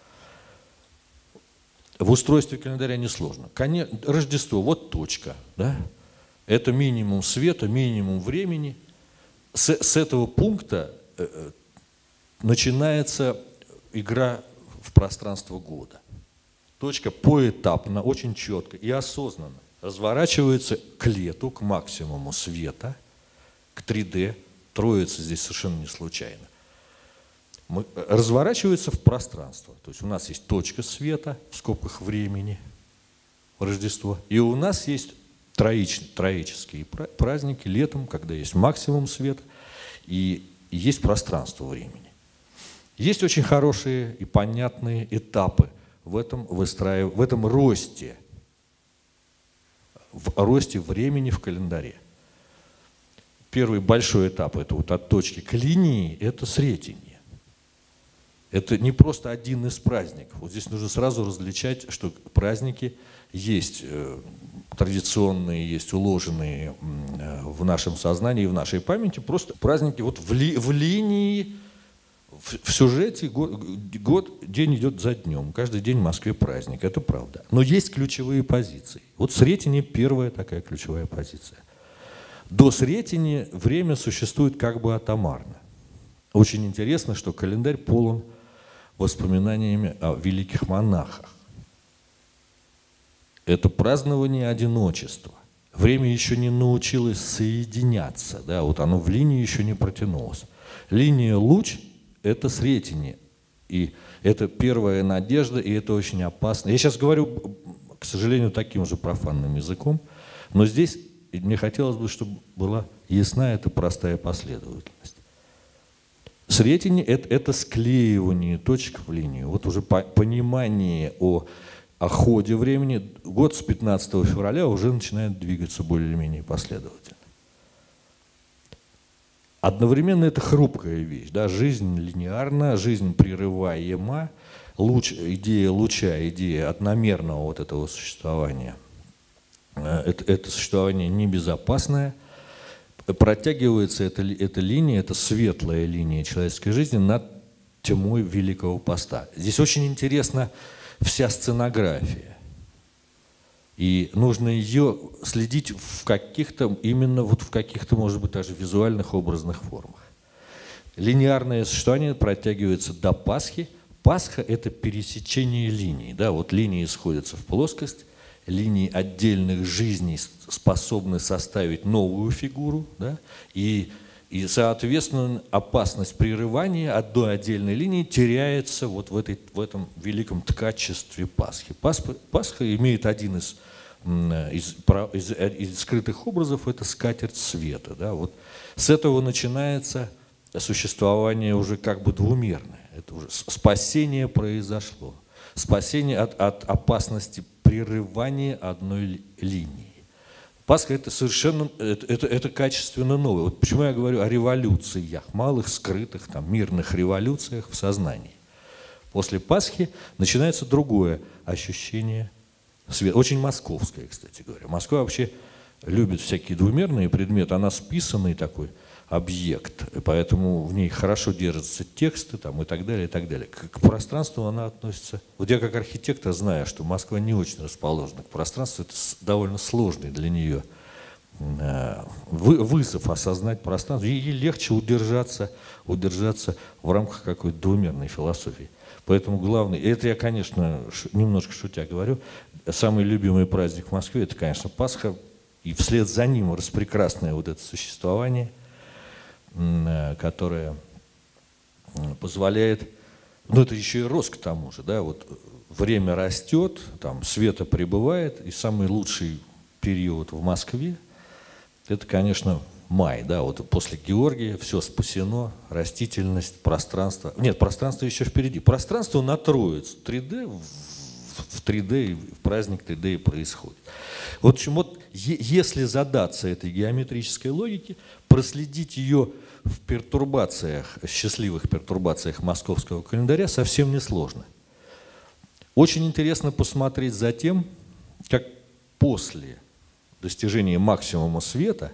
В устройстве календаря несложно. Рождество, вот точка, да? Это минимум света, минимум времени. С, с этого пункта э, начинается игра в пространство года. Точка поэтапно, очень четко и осознанно разворачивается к лету, к максимуму света, к три дэ. Троица здесь совершенно не случайно. Мы, разворачивается в пространство. То есть у нас есть точка света, в скобках времени, Рождество. И у нас есть троич, троические праздники летом, когда есть максимум света и, и есть пространство времени. Есть очень хорошие и понятные этапы в этом, выстраив... в этом росте, в росте времени в календаре. Первый большой этап, это вот от точки к линии, это Сретенье. Это не просто один из праздников. Вот здесь нужно сразу различать, что праздники есть э, традиционные, есть уложенные э, в нашем сознании и в нашей памяти. Просто праздники вот в, ли, в линии, в, в сюжете год, год, день идет за днем. Каждый день в Москве праздник, это правда. Но есть ключевые позиции. Вот Сретенье первая такая ключевая позиция. До Сретения время существует как бы атомарно. Очень интересно, что календарь полон воспоминаниями о великих монахах. Это празднование одиночества. Время еще не научилось соединяться, да, вот оно в линии еще не протянулось. Линия луч – это Сретение, и это первая надежда, и это очень опасно. Я сейчас говорю, к сожалению, таким же профанным языком, но здесь мне хотелось бы, чтобы была ясна эта простая последовательность. Сретение это, – это склеивание точек в линию. Вот уже по, понимание о, о ходе времени. Год с пятнадцатого февраля уже начинает двигаться более-менее последовательно. Одновременно это хрупкая вещь. Да? Жизнь линеарна, жизнь прерываема. Луч, идея луча, идея одномерного вот этого существования. Это, это существование небезопасное. Протягивается эта, эта линия, эта светлая линия человеческой жизни над тьмой Великого Поста. Здесь очень интересна вся сценография. И нужно ее следить в каких-то, именно вот в каких-то, может быть, даже визуальных образных формах. Линеарное существование протягивается до Пасхи. Пасха – это пересечение линий. Да? Вот линии сходятся в плоскость. Линии отдельных жизней способны составить новую фигуру, да? и, и, соответственно, опасность прерывания от до отдельной линии теряется вот в, этой, в этом великом ткачестве Пасхи. Пасха, Пасха имеет один из, из, из, из скрытых образов – это скатерть света. Да? Вот с этого начинается существование уже как бы двумерное. Это уже спасение произошло. Спасение от, от опасности прерывания одной линии. Пасха – это совершенно, это, это, это качественно новое. Вот почему я говорю о революциях, малых, скрытых, там, мирных революциях в сознании. После Пасхи начинается другое ощущение света. Очень московское, кстати говоря. Москва вообще любит всякие двумерные предметы. Она списанный такой объект, поэтому в ней хорошо держатся тексты там, и так далее, и так далее. К, к пространству она относится... Вот я как архитектор знаю, что Москва не очень расположена к пространству, это довольно сложный для нее э, вы, вызов осознать пространство. Ей легче удержаться, удержаться в рамках какой-то двумерной философии. Поэтому главный... Это я, конечно, немножко шутя говорю, самый любимый праздник в Москве — это, конечно, Пасха, и вслед за ним распрекрасное вот это существование, которая позволяет, ну это еще и рост к тому же, да, вот время растет, там света прибывает, и самый лучший период в Москве это, конечно, май, да, вот после Георгия все спасено, растительность, пространство, нет, пространство еще впереди, пространство на Троицу, три дэ, в три дэ, в праздник три дэ и происходит. Вот, в общем, вот если задаться этой геометрической логике, проследить ее в пертурбациях, счастливых пертурбациях московского календаря совсем несложно. Очень интересно посмотреть за тем, как после достижения максимума света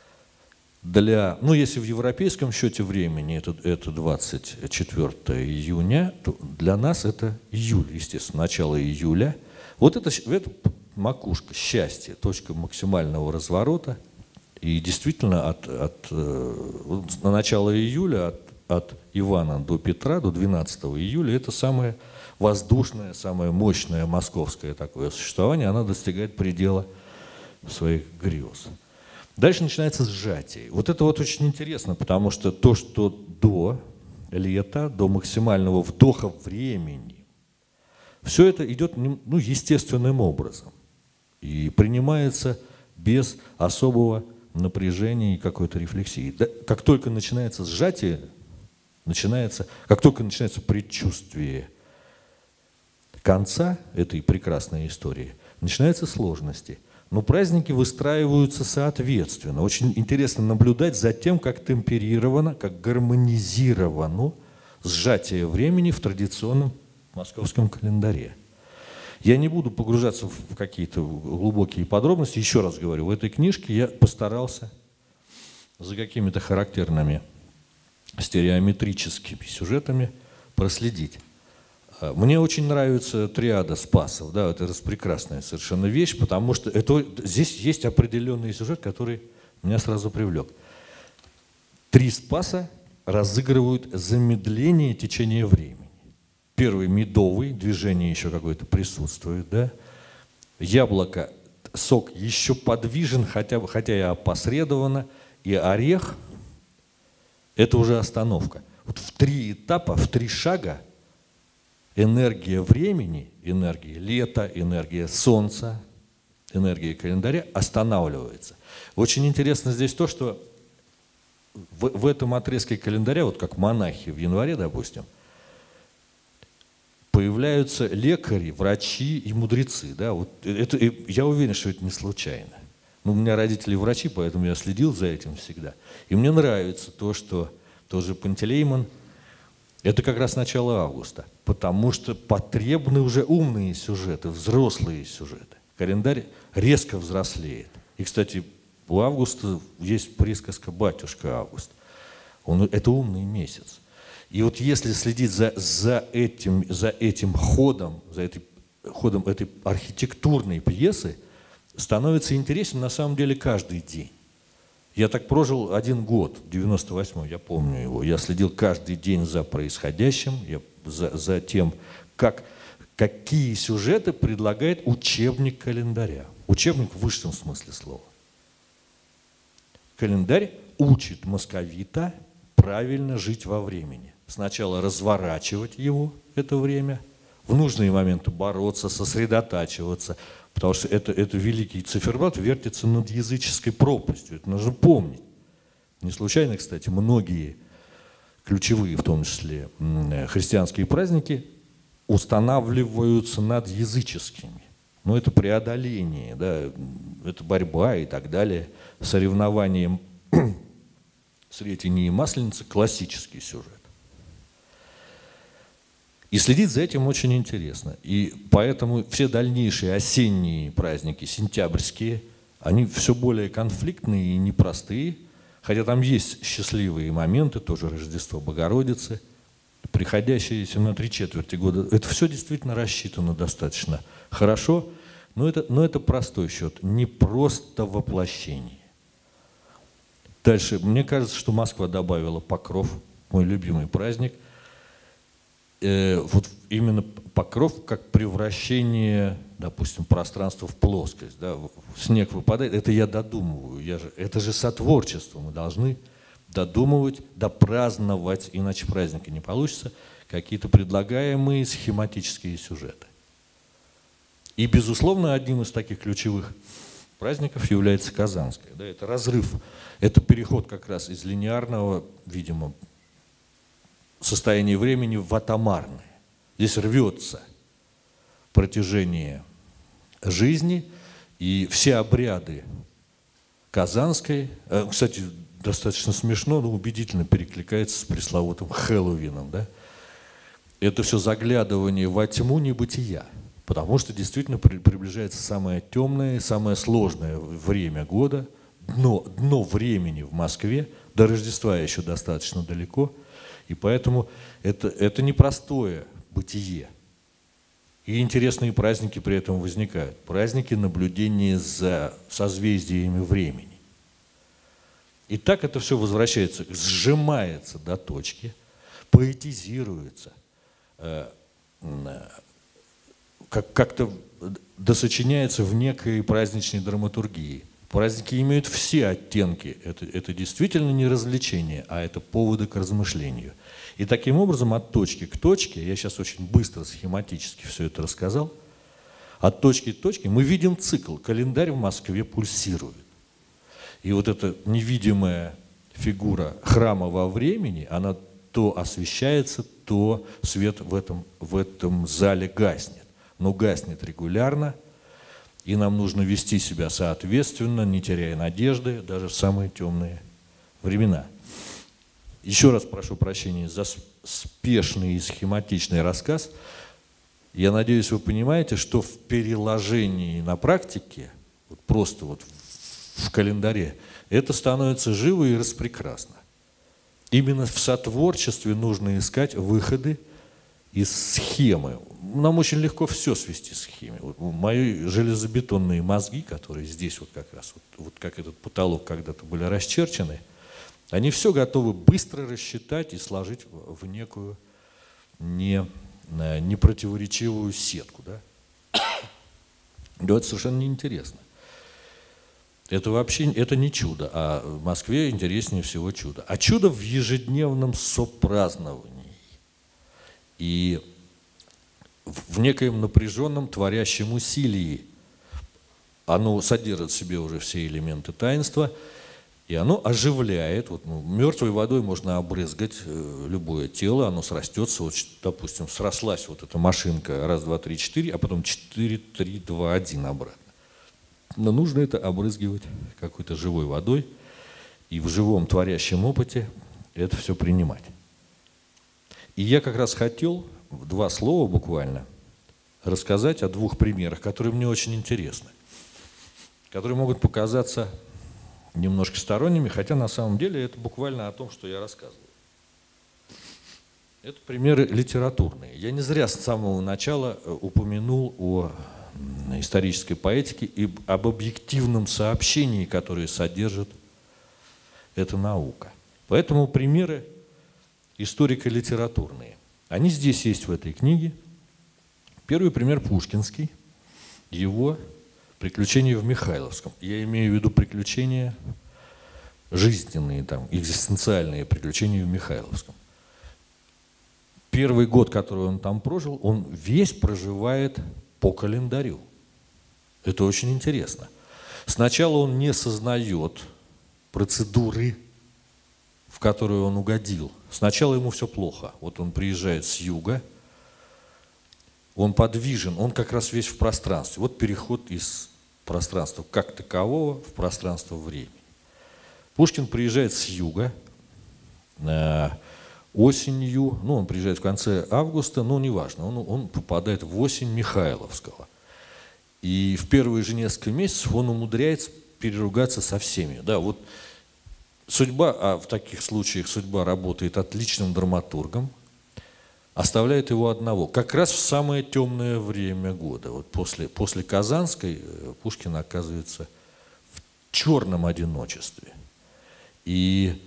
для, ну если в европейском счете времени это, это двадцать четвёртое июня, то для нас это июль, естественно, начало июля. Вот это, это макушка, счастье, точка максимального разворота. И действительно, от, от, э, на начало июля, от, от Ивана до Петра, до двенадцатого июля, это самое воздушное, самое мощное московское такое существование, оно достигает предела своих грез. Дальше начинается сжатие. Вот это вот очень интересно, потому что то, что до лета, до максимального вдоха времени, все это идет, ну, естественным образом и принимается без особого напряжения и какой-то рефлексии. Да, как только начинается сжатие, начинается, как только начинается предчувствие конца этой прекрасной истории, начинаются сложности. Но праздники выстраиваются соответственно. Очень интересно наблюдать за тем, как темперировано, как гармонизировано сжатие времени в традиционном московском календаре. Я не буду погружаться в какие-то глубокие подробности. Еще раз говорю, в этой книжке я постарался за какими-то характерными стереометрическими сюжетами проследить. Мне очень нравится триада Спасов, да, это распрекрасная совершенно вещь, потому что это, здесь есть определенный сюжет, который меня сразу привлек. Три Спаса разыгрывают замедление течения времени. Первый медовый, движение еще какое-то присутствует, да. Яблоко, сок еще подвижен, хотя, хотя и опосредованно, и орех – это уже остановка. Вот в три этапа, в три шага энергия времени, энергия лета, энергия солнца, энергия календаря останавливается. Очень интересно здесь то, что в, в этом отрезке календаря, вот как монахи в январе, допустим, появляются лекари, врачи и мудрецы. Да? Вот это, я уверен, что это не случайно. Ну, у меня родители врачи, поэтому я следил за этим всегда. И мне нравится то, что тоже Пантелеймон, это как раз начало августа, потому что потребны уже умные сюжеты, взрослые сюжеты. Календарь резко взрослеет. И, кстати, у августа есть присказка «Батюшка Август». Он, это умный месяц. И вот если следить за, за, этим, за этим ходом, за этой, ходом этой архитектурной пьесы, становится интересен на самом деле каждый день. Я так прожил один год, девяносто восьмой, я помню его. Я следил каждый день за происходящим, я, за, за тем, как, какие сюжеты предлагает учебник календаря. Учебник в высшем смысле слова. Календарь учит московита правильно жить во времени. Сначала разворачивать его, это время, в нужные моменты бороться, сосредотачиваться, потому что это, это великий циферблат вертится над языческой пропастью. Это нужно помнить. Не случайно, кстати, многие ключевые, в том числе христианские праздники, устанавливаются над языческими. Но это преодоление, да, это борьба и так далее. Соревнование Сретения и Масленицы – классический сюжет. И следить за этим очень интересно. И поэтому все дальнейшие осенние праздники, сентябрьские, они все более конфликтные и непростые. Хотя там есть счастливые моменты, тоже Рождество Богородицы, приходящиеся на три четверти года. Это все действительно рассчитано достаточно хорошо, но это, но это простой счет, не просто воплощение. Дальше, мне кажется, что Москва добавила Покров, мой любимый праздник. Э, вот именно Покров как превращение, допустим, пространства в плоскость. Да? Снег выпадает, это я додумываю. Я же, это же сотворчество, мы должны додумывать, допраздновать, иначе праздника не получится, какие-то предлагаемые схематические сюжеты. И, безусловно, одним из таких ключевых праздников является Казанское. Да, это разрыв, это переход как раз из линейного, видимо, состояния времени в атомарное. Здесь рвется протяжение жизни, и все обряды Казанской, кстати, достаточно смешно, но убедительно перекликается с пресловутым Хэллоуином. Да? Это все заглядывание во тьму небытия, потому что действительно приближается самое темное, самое сложное время года, дно, дно времени в Москве, до Рождества еще достаточно далеко, и поэтому это, это непростое бытие. И интересные праздники при этом возникают. Праздники наблюдения за созвездиями времени. И так это все возвращается, сжимается до точки, поэтизируется, как-то досочиняется в некой праздничной драматургии. Праздники имеют все оттенки. Это, это действительно не развлечение, а это поводы к размышлению. И таким образом от точки к точке, я сейчас очень быстро схематически все это рассказал, от точки к точке мы видим цикл. Календарь в Москве пульсирует. И вот эта невидимая фигура храма во времени, она то освещается, то свет в этом, в этом зале гаснет. Но гаснет регулярно, и нам нужно вести себя соответственно, не теряя надежды, даже в самые темные времена. Еще раз прошу прощения за спешный и схематичный рассказ. Я надеюсь, вы понимаете, что в переложении на практике, вот просто вот в календаре, это становится живо и распрекрасно. Именно в сотворчестве нужно искать выходы из схемы. Нам очень легко все свести к схеме. Вот мои железобетонные мозги, которые здесь вот как раз, вот, вот как этот потолок когда-то были расчерчены, они все готовы быстро рассчитать и сложить в некую не, непротиворечивую сетку. Да? Но это совершенно неинтересно. Это вообще это не чудо, а в Москве интереснее всего чудо. А чудо в ежедневном сопраздновании и в некоем напряженном творящем усилии. Оно содержит в себе уже все элементы таинства, и оно оживляет. Вот, ну, мертвой водой можно обрызгать э, любое тело, оно срастется. Вот, допустим, срослась вот эта машинка раз, два, три, четыре, а потом четыре, три, два, один обратно. Но нужно это обрызгивать какой-то живой водой и в живом творящем опыте это все принимать. И я как раз хотел в два слова буквально рассказать о двух примерах, которые мне очень интересны, которые могут показаться немножко сторонними, хотя на самом деле это буквально о том, что я рассказываю. Это примеры литературные. Я не зря с самого начала упомянул о исторической поэтике и об объективном сообщении, которое содержит эта наука. Поэтому примеры историко-литературные. Они здесь есть в этой книге. Первый пример пушкинский, его «Приключения в Михайловском». Я имею в виду приключения жизненные, там, экзистенциальные приключения в Михайловском. Первый год, который он там прожил, он весь проживает по календарю. Это очень интересно. Сначала он не сознает процедуры, в которую он угодил. Сначала ему все плохо. Вот он приезжает с юга, он подвижен, он как раз весь в пространстве. Вот переход из пространства как такового в пространство времени. Пушкин приезжает с юга э, осенью, ну он приезжает в конце августа, но неважно, он, он попадает в осень Михайловского. И в первые же несколько месяцев он умудряется переругаться со всеми. Да, вот судьба, а в таких случаях судьба работает отличным драматургом, оставляет его одного. Как раз в самое темное время года. Вот после, после Казанской Пушкин оказывается в черном одиночестве. И,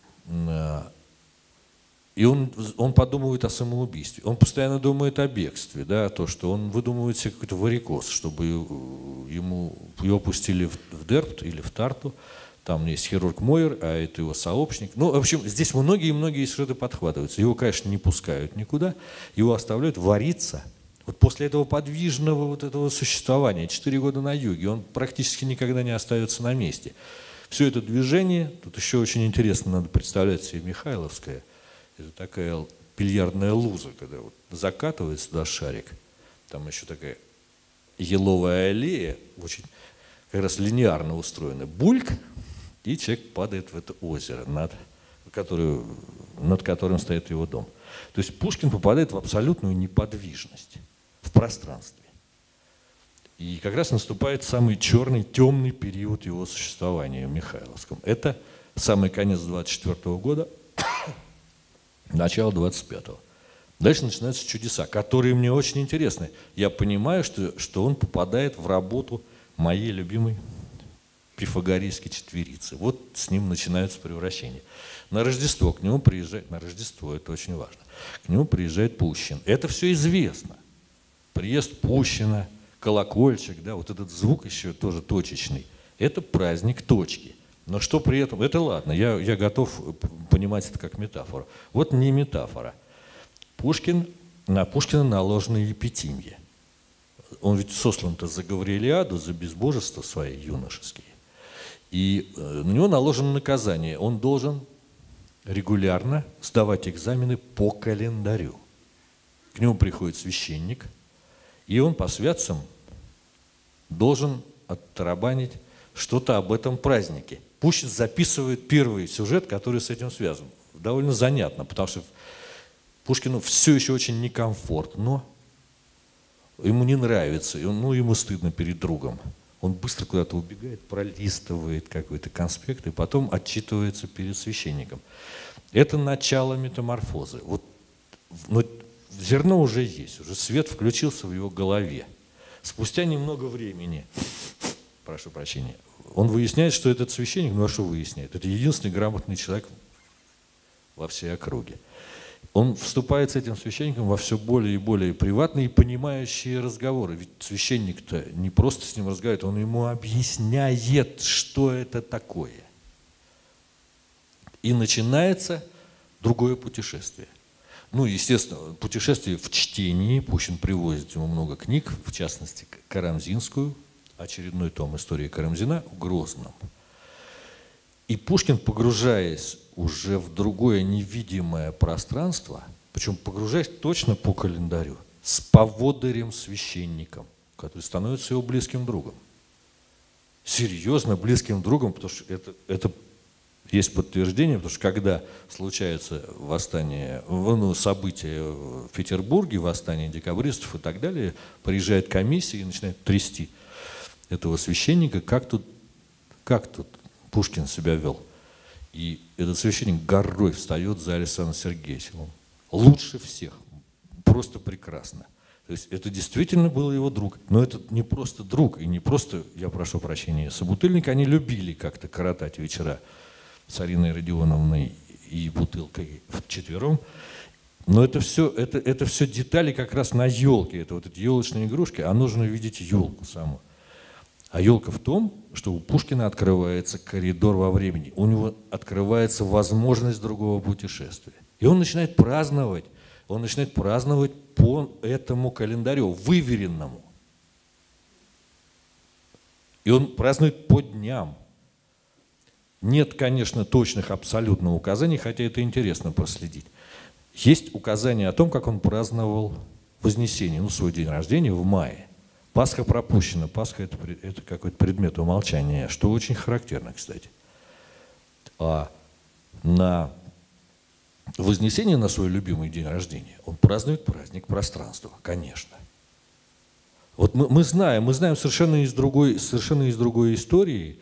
и он, он подумывает о самоубийстве. Он постоянно думает о бегстве, да, то, что он выдумывает себе какой-то варикоз, чтобы ему, его пустили в, в Дербт или в Тарту. Там есть хирург Мойер, а это его сообщник. Ну, в общем, здесь многие-многие сюжеты подхватываются. Его, конечно, не пускают никуда, его оставляют вариться. Вот после этого подвижного вот этого существования, четыре года на юге, он практически никогда не остается на месте. Все это движение, тут еще очень интересно, надо представлять себе Михайловское, это такая бильярдная луза, когда вот закатывается туда шарик, там еще такая еловая аллея, очень как раз линейно устроена, бульк, и человек падает в это озеро, над, которое, над которым стоит его дом. То есть Пушкин попадает в абсолютную неподвижность в пространстве. И как раз наступает самый черный, темный период его существования в Михайловском. Это самый конец двадцать четвёртого года, начало двадцать пятого. Дальше начинаются чудеса, которые мне очень интересны. Я понимаю, что, что он попадает в работу моей любимой пифагорейской четверицы. Вот с ним начинаются превращения. На Рождество к нему приезжает, на Рождество это очень важно, к нему приезжает Пущин. Это все известно. Приезд Пущина, колокольчик, да, вот этот звук еще тоже точечный. Это праздник точки. Но что при этом? Это ладно, я, я готов понимать это как метафору. Вот не метафора. Пушкин, на Пушкина наложены епитимьи. Он ведь сослан-то за Гаврилиаду, за безбожество свои юношеские. И на него наложено наказание. Он должен регулярно сдавать экзамены по календарю. К нему приходит священник, и он по святцам должен оттарабанить что-то об этом празднике. Пущин записывает первый сюжет, который с этим связан. Довольно занятно, потому что Пушкину все еще очень некомфортно, ему не нравится, и он, ну, ему стыдно перед другом. Он быстро куда-то убегает, пролистывает какой-то конспект и потом отчитывается перед священником. Это начало метаморфозы. Вот, но зерно уже есть, уже свет включился в его голове. Спустя немного времени, прошу прощения, он выясняет, что этот священник, ну а что выясняет? Это единственный грамотный человек во всей округе. Он вступает с этим священником во все более и более приватные и понимающие разговоры. Ведь священник-то не просто с ним разговаривает, он ему объясняет, что это такое. И начинается другое путешествие. Ну, естественно, путешествие в чтении. Пущин привозит ему много книг, в частности, Карамзинскую, очередной том истории Карамзина в Грозном. И Пушкин, погружаясь уже в другое невидимое пространство, причем погружаясь точно по календарю, с поводырем-священником, который становится его близким другом. Серьезно близким другом, потому что это, это есть подтверждение, потому что когда случается восстание, ну, события в Петербурге, восстание декабристов и так далее, приезжает комиссия и начинает трясти этого священника, как тут, как тут Пушкин себя вел. И этот священник горой встает за Александром Сергеевичем. Лучше всех. Просто прекрасно. То есть это действительно был его друг. Но это не просто друг, и не просто, я прошу прощения, собутыльник. Они любили как-то коротать вечера с Ариной Родионовной и Бутылкой вчетвером. Но это все, это, это все детали как раз на елке. Это вот эти елочные игрушки, а нужно видеть елку саму. А елка в том, что у Пушкина открывается коридор во времени. У него открывается возможность другого путешествия. И он начинает праздновать. Он начинает праздновать по этому календарю, выверенному. И он празднует по дням. Нет, конечно, точных абсолютно указаний, хотя это интересно проследить. Есть указания о том, как он праздновал Вознесение, ну, свой день рождения в мае. Пасха пропущена. Пасха это, – это какой-то предмет умолчания, что очень характерно, кстати. А на Вознесение, на свой любимый день рождения, он празднует праздник пространства, конечно. Вот мы, мы знаем, мы знаем совершенно из другой, совершенно из другой истории,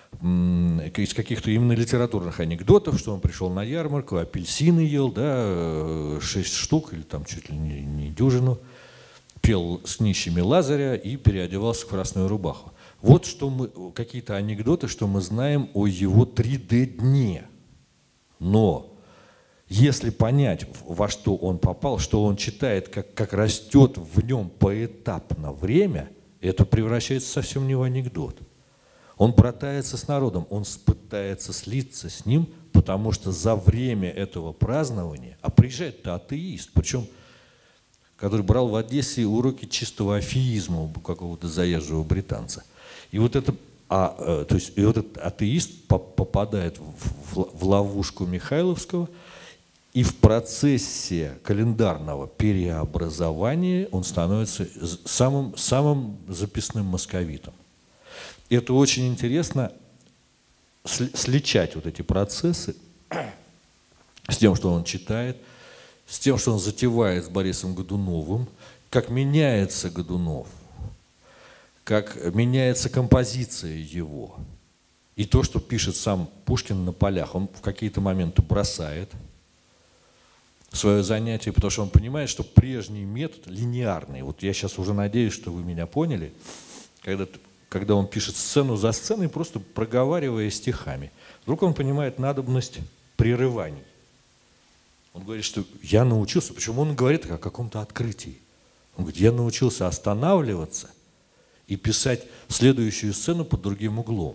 из каких-то именно литературных анекдотов, что он пришел на ярмарку, апельсины ел, да, шесть штук или там чуть ли не, не дюжину, пел с нищими Лазаря и переодевался в красную рубаху. Вот что мы, какие-то анекдоты, что мы знаем о его три дэ дне. Но если понять, во что он попал, что он читает, как, как растет в нем поэтапно время, это превращается совсем не в анекдот. Он братается с народом, он пытается слиться с ним, потому что за время этого празднования, а приезжает-то атеист, причем, который брал в Одессе уроки чистого афеизма у какого-то заезжего британца. И вот, это, а, то есть, и вот этот атеист попадает в, в, в ловушку Михайловского, и в процессе календарного переобразования он становится самым, самым записным московитом. Это очень интересно сличать вот эти процессы с тем, что он читает, с тем, что он затевает с Борисом Годуновым, как меняется Годунов, как меняется композиция его. И то, что пишет сам Пушкин на полях, он в какие-то моменты бросает свое занятие, потому что он понимает, что прежний метод линейный. Вот я сейчас уже надеюсь, что вы меня поняли, когда, когда он пишет сцену за сценой, просто проговаривая стихами. Вдруг он понимает надобность прерываний. Он говорит, что я научился, причем он говорит о каком-то открытии. Он говорит, я научился останавливаться и писать следующую сцену под другим углом.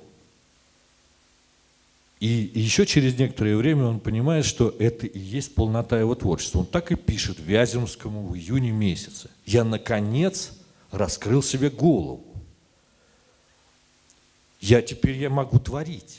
И еще через некоторое время он понимает, что это и есть полнота его творчества. Он так и пишет Вяземскому в июне месяце. «Я, наконец, раскрыл себе голову. Я теперь я могу творить.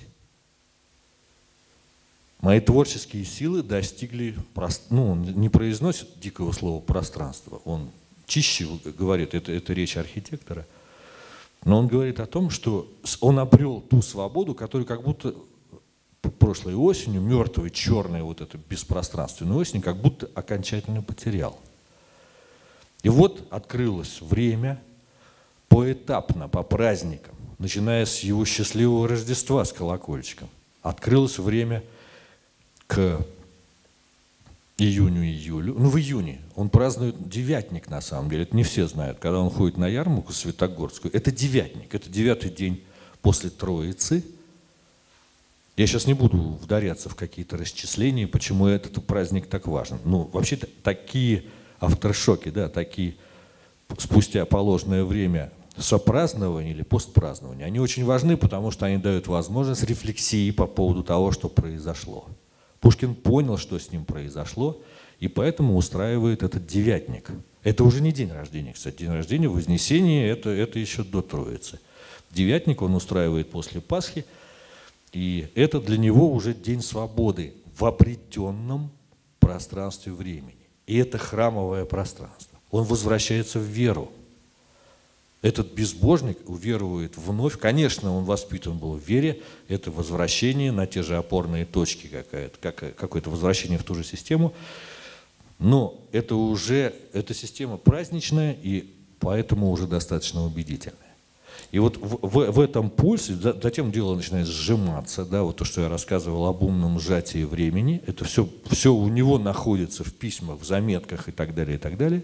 Мои творческие силы достигли...» Ну, он не произносит дикого слова «пространство». Он чище говорит, это, это речь архитектора. Но он говорит о том, что он обрел ту свободу, которую как будто... прошлой осенью, мертвой, черной, вот этой беспространственной осень, как будто окончательно потерял. И вот открылось время поэтапно, по праздникам, начиная с его счастливого Рождества с колокольчиком. Открылось время к июню-июлю. Ну, в июне он празднует девятник, на самом деле. Это не все знают. Когда он ходит на ярмарку Святогорскую, это девятник, это девятый день после Троицы. Я сейчас не буду вдаряться в какие-то расчисления, почему этот праздник так важен. Ну, вообще-то такие авторшоки, да, такие спустя положенное время сопразднования или постпразднования, они очень важны, потому что они дают возможность рефлексии по поводу того, что произошло. Пушкин понял, что с ним произошло, и поэтому устраивает этот девятник. Это уже не день рождения, кстати. День рождения, Вознесение, это, это еще до Троицы. Девятник он устраивает после Пасхи. И это для него уже день свободы в обретенном пространстве времени. И это храмовое пространство. Он возвращается в веру. Этот безбожник уверует вновь. Конечно, он воспитан был в вере. Это возвращение на те же опорные точки, как, какое-то возвращение в ту же систему. Но это уже эта система праздничная и поэтому уже достаточно убедительная. И вот в, в, в этом пульсе, затем дело начинает сжиматься, да, вот то, что я рассказывал об умном сжатии времени, это все, все у него находится в письмах, в заметках и так далее, и так далее.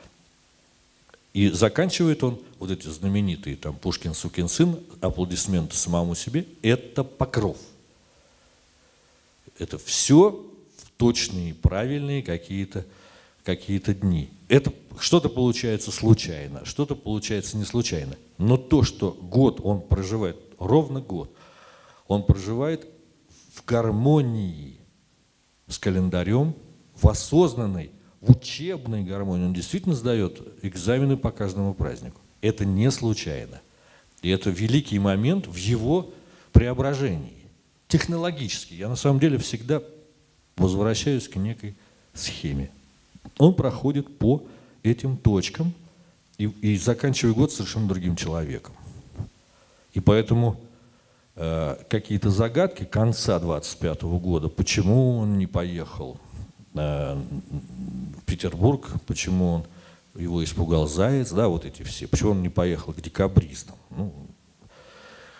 И заканчивает он, вот эти знаменитые, там, Пушкин, сукин сын, аплодисменты самому себе, это Покров. Это все в точные, правильные какие-то какие-то дни. Это что-то получается случайно, что-то получается не случайно. Но то, что год он проживает, ровно год, он проживает в гармонии с календарем, в осознанной, в учебной гармонии. Он действительно сдает экзамены по каждому празднику. Это не случайно. И это великий момент в его преображении. Технологически. Я на самом деле всегда возвращаюсь к некой схеме. Он проходит по этим точкам и, и заканчивает год совершенно другим человеком. И поэтому э, какие-то загадки конца двадцать пятого года, почему он не поехал э, в Петербург, почему он, его испугал заяц, да, вот эти все, почему он не поехал к декабристам. Ну,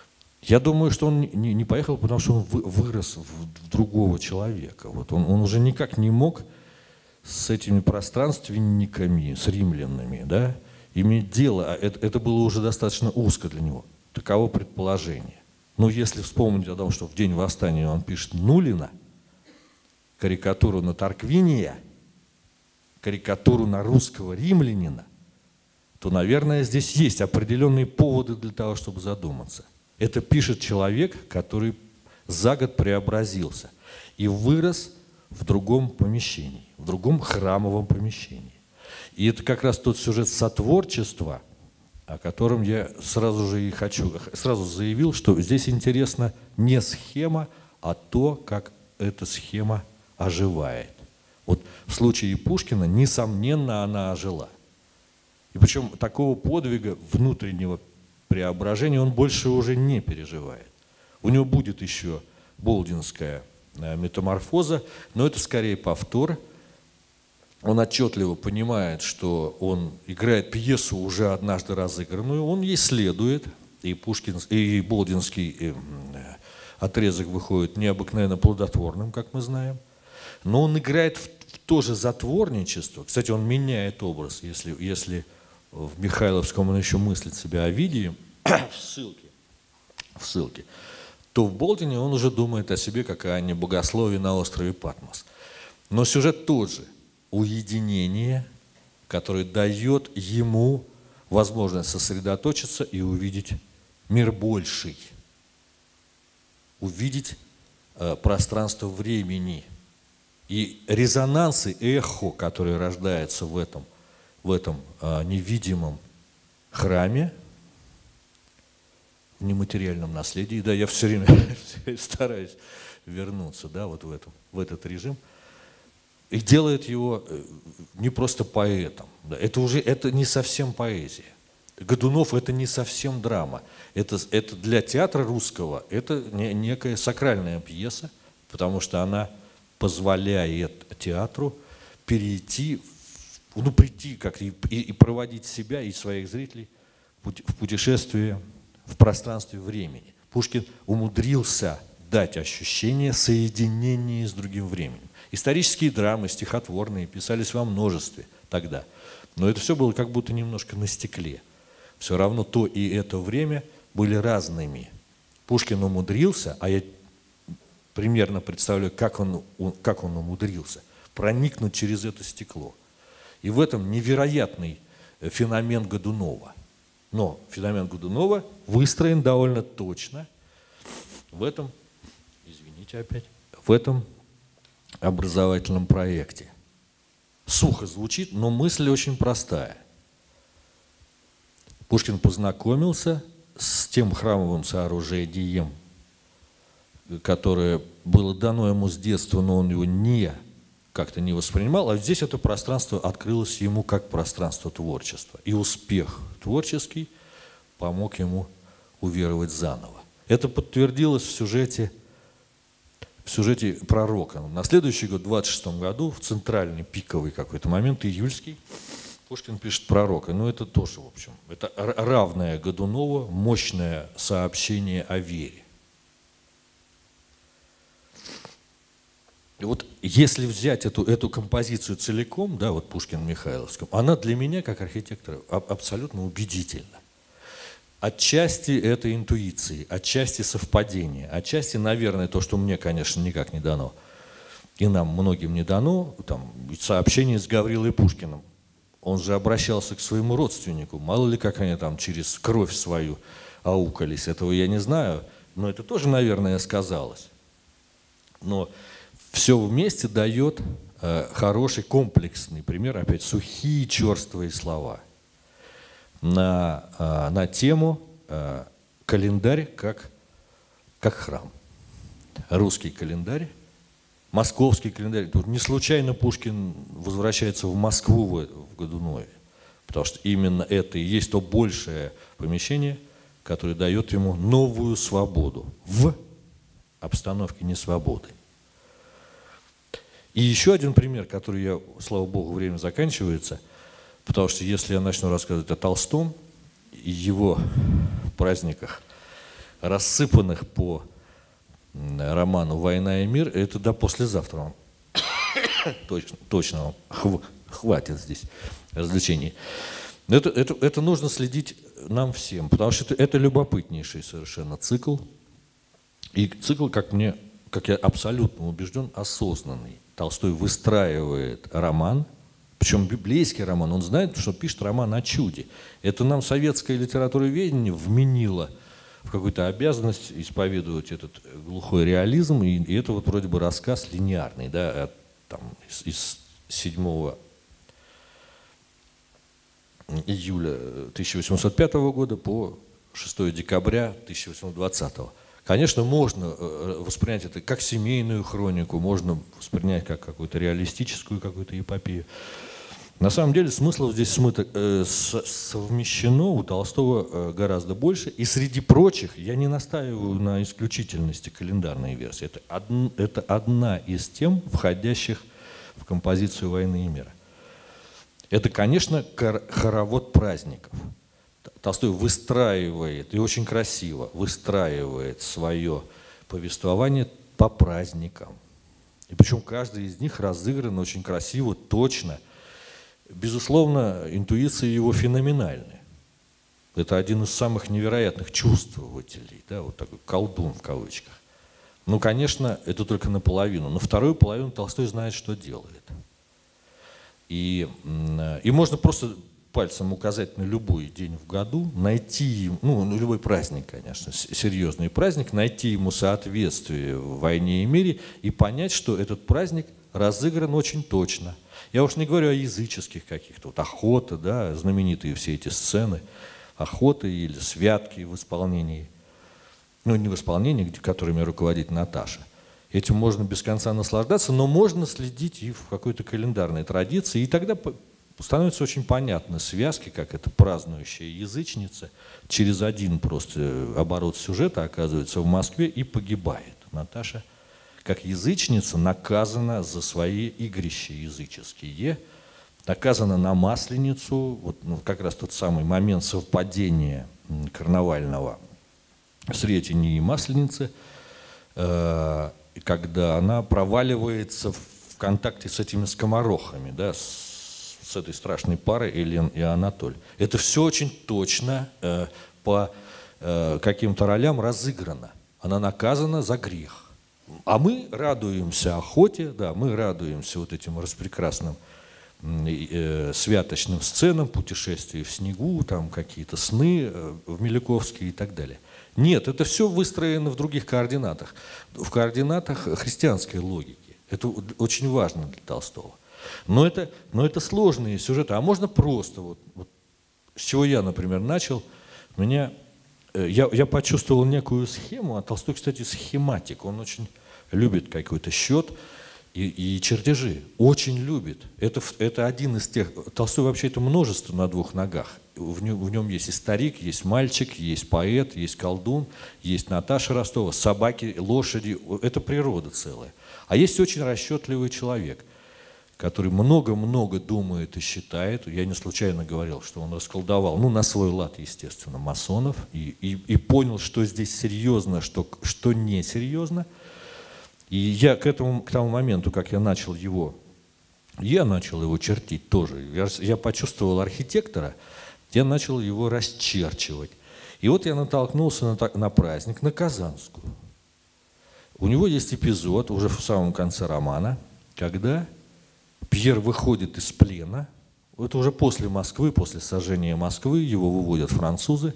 Я думаю, что он не, не поехал, потому что он вы, вырос в, в другого человека. Вот он, он уже никак не мог с этими пространственниками, с римлянами, да, иметь дело. А это, это было уже достаточно узко для него. Таково предположение. Но если вспомнить о том, что в день восстания он пишет Нулина, карикатуру на Тарквиния, карикатуру на русского римлянина, то, наверное, здесь есть определенные поводы для того, чтобы задуматься. Это пишет человек, который за год преобразился и вырос в другом помещении, в другом храмовом помещении. И это как раз тот сюжет сотворчества, о котором я сразу же и хочу, сразу заявил, что здесь интересна не схема, а то, как эта схема оживает. Вот в случае Пушкина, несомненно, она ожила. И причем такого подвига внутреннего преображения он больше уже не переживает. У него будет еще болдинская метаморфоза, но это скорее повтор. Он отчетливо понимает, что он играет пьесу, уже однажды разыгранную, он ей следует, и, Пушкин, и болдинский отрезок выходит необыкновенно плодотворным, как мы знаем, но он играет в то же затворничество. Кстати, он меняет образ, если, если в Михайловском он еще мыслит себя Овидием, в ссылке, в ссылке, то в Болдине он уже думает о себе, как о небогословии на острове Патмос. Но сюжет тот же. Уединение, которое дает ему возможность сосредоточиться и увидеть мир больший, увидеть э, пространство времени. И резонансы, эхо, которое рождается в этом, в этом э, невидимом храме, в нематериальном наследии, да, я все время стараюсь вернуться, да, вот в, этом, в этот режим, и делает его не просто поэтом. Да, это уже это не совсем поэзия. Годунов – это не совсем драма. Это, это для театра русского это не, некая сакральная пьеса, потому что она позволяет театру перейти, ну, прийти как и, и, и проводить себя и своих зрителей в путешествие в пространстве времени. Пушкин умудрился дать ощущение соединения с другим временем. Исторические драмы, стихотворные, писались во множестве тогда. Но это все было как будто немножко на стекле. Все равно то и это время были разными. Пушкин умудрился, а я примерно представляю, как он, как он умудрился, проникнуть через это стекло. И в этом невероятный феномен Годунова. Но феномен Годунова выстроен довольно точно в этом, извините опять, в этом образовательном проекте. Сухо звучит, но мысль очень простая. Пушкин познакомился с тем храмовым сооружением, которое было дано ему с детства, но он его не, как-то не воспринимал, а здесь это пространство открылось ему как пространство творчества. И успех творческий помог ему уверовать заново. Это подтвердилось в сюжете в сюжете пророка. На следующий год, в двадцать шестом году, в центральный пиковый какой-то момент, июльский, Пушкин пишет пророка. Но это тоже, в общем, это равное Годунову, мощное сообщение о вере. И вот если взять эту, эту композицию целиком, да, вот Пушкин-Михайловском, она для меня, как архитектора, абсолютно убедительна. Отчасти это интуиции, отчасти совпадение, отчасти, наверное, то, что мне, конечно, никак не дано, и нам многим не дано, там, сообщение с Гаврилой Пушкиным. Он же обращался к своему родственнику, мало ли как они там через кровь свою аукались, этого я не знаю, но это тоже, наверное, сказалось. Но все вместе дает э, хороший комплексный пример, опять сухие черствые слова. На, на тему календарь как, как храм. Русский календарь, московский календарь. Тут не случайно Пушкин возвращается в Москву в, в Годунове, потому что именно это и есть то большее помещение, которое дает ему новую свободу в обстановке несвободы. И еще один пример, который я, слава богу, время заканчивается. Потому что если я начну рассказывать о Толстом и его праздниках, рассыпанных по роману «Война и мир», это до послезавтра вам точно, точно вам хв, хватит здесь развлечений. Это, это, это нужно следить нам всем, потому что это, это любопытнейший совершенно цикл. И цикл, как мне, как я абсолютно убежден, осознанный. Толстой выстраивает роман, причем библейский роман, он знает, что пишет роман о чуде. Это нам советское литературоведение вменило в какую-то обязанность исповедовать этот глухой реализм, и, и это вот вроде бы рассказ линейный, да, от, там, из, из седьмого июля тысяча восемьсот пятого года по шестое декабря тысяча восемьсот двадцатого. Конечно, можно воспринять это как семейную хронику, можно воспринять как какую-то реалистическую какую-то эпопею. На самом деле смыслов здесь смыто, э, совмещено у Толстого э, гораздо больше. И среди прочих, я не настаиваю на исключительности календарной версии. Это, од, это одна из тем, входящих в композицию «Войны и мира». Это, конечно, хоровод праздников. Толстой выстраивает, и очень красиво выстраивает свое повествование по праздникам. И причем каждый из них разыгран очень красиво, точно. Безусловно, интуиция его феноменальная. Это один из самых невероятных чувствователей, да, вот такой колдун в кавычках. Ну, конечно, это только наполовину. На вторую половину Толстой знает, что делает. И, и можно просто пальцем указать на любой день в году, найти, ну, на любой праздник, конечно, серьезный праздник, найти ему соответствие в «Войне и мире» и понять, что этот праздник разыгран очень точно. Я уж не говорю о языческих каких-то, вот охота, да, знаменитые все эти сцены, охоты или святки в исполнении, ну, не в исполнении, которыми руководит Наташа. Этим можно без конца наслаждаться, но можно следить и в какой-то календарной традиции, и тогда становятся очень понятны связки, как эта празднующая язычница через один просто оборот сюжета оказывается в Москве и погибает. Наташа, как язычница, наказана за свои игрища языческие, наказана на Масленицу, вот, ну, как раз тот самый момент совпадения карнавального Сретения и Масленицы, э, когда она проваливается в контакте с этими скоморохами, да, с, с этой страшной парой Элен и Анатоль. Это все очень точно э, по э, каким-то ролям разыграно. Она наказана за грех. А мы радуемся охоте, да, мы радуемся вот этим распрекрасным э, святочным сценам, путешествия в снегу, там какие-то сны э, в Милюковске и так далее. Нет, это все выстроено в других координатах, в координатах христианской логики. Это очень важно для Толстого. Но это, но это сложные сюжеты. А можно просто, вот, вот, с чего я, например, начал, меня... Я, я почувствовал некую схему, а Толстой, кстати, схематик, он очень любит какой-то счет и, и чертежи, очень любит. Это, это один из тех, Толстой вообще это множество на двух ногах. В нем, в нем есть и старик, есть мальчик, есть поэт, есть колдун, есть Наташа Ростова, собаки, лошади, это природа целая. А есть очень расчетливый человек, который много-много думает и считает. Я не случайно говорил, что он расколдовал, ну, на свой лад, естественно, масонов, и, и, и понял, что здесь серьезно, что, что несерьезно. И я к этому, к тому моменту, как я начал его, я начал его чертить тоже. Я, я почувствовал архитектора, я начал его расчерчивать. И вот я натолкнулся на, на праздник, на Казанскую. У него есть эпизод уже в самом конце романа, когда Пьер выходит из плена, это уже после Москвы, после сожжения Москвы, его выводят французы,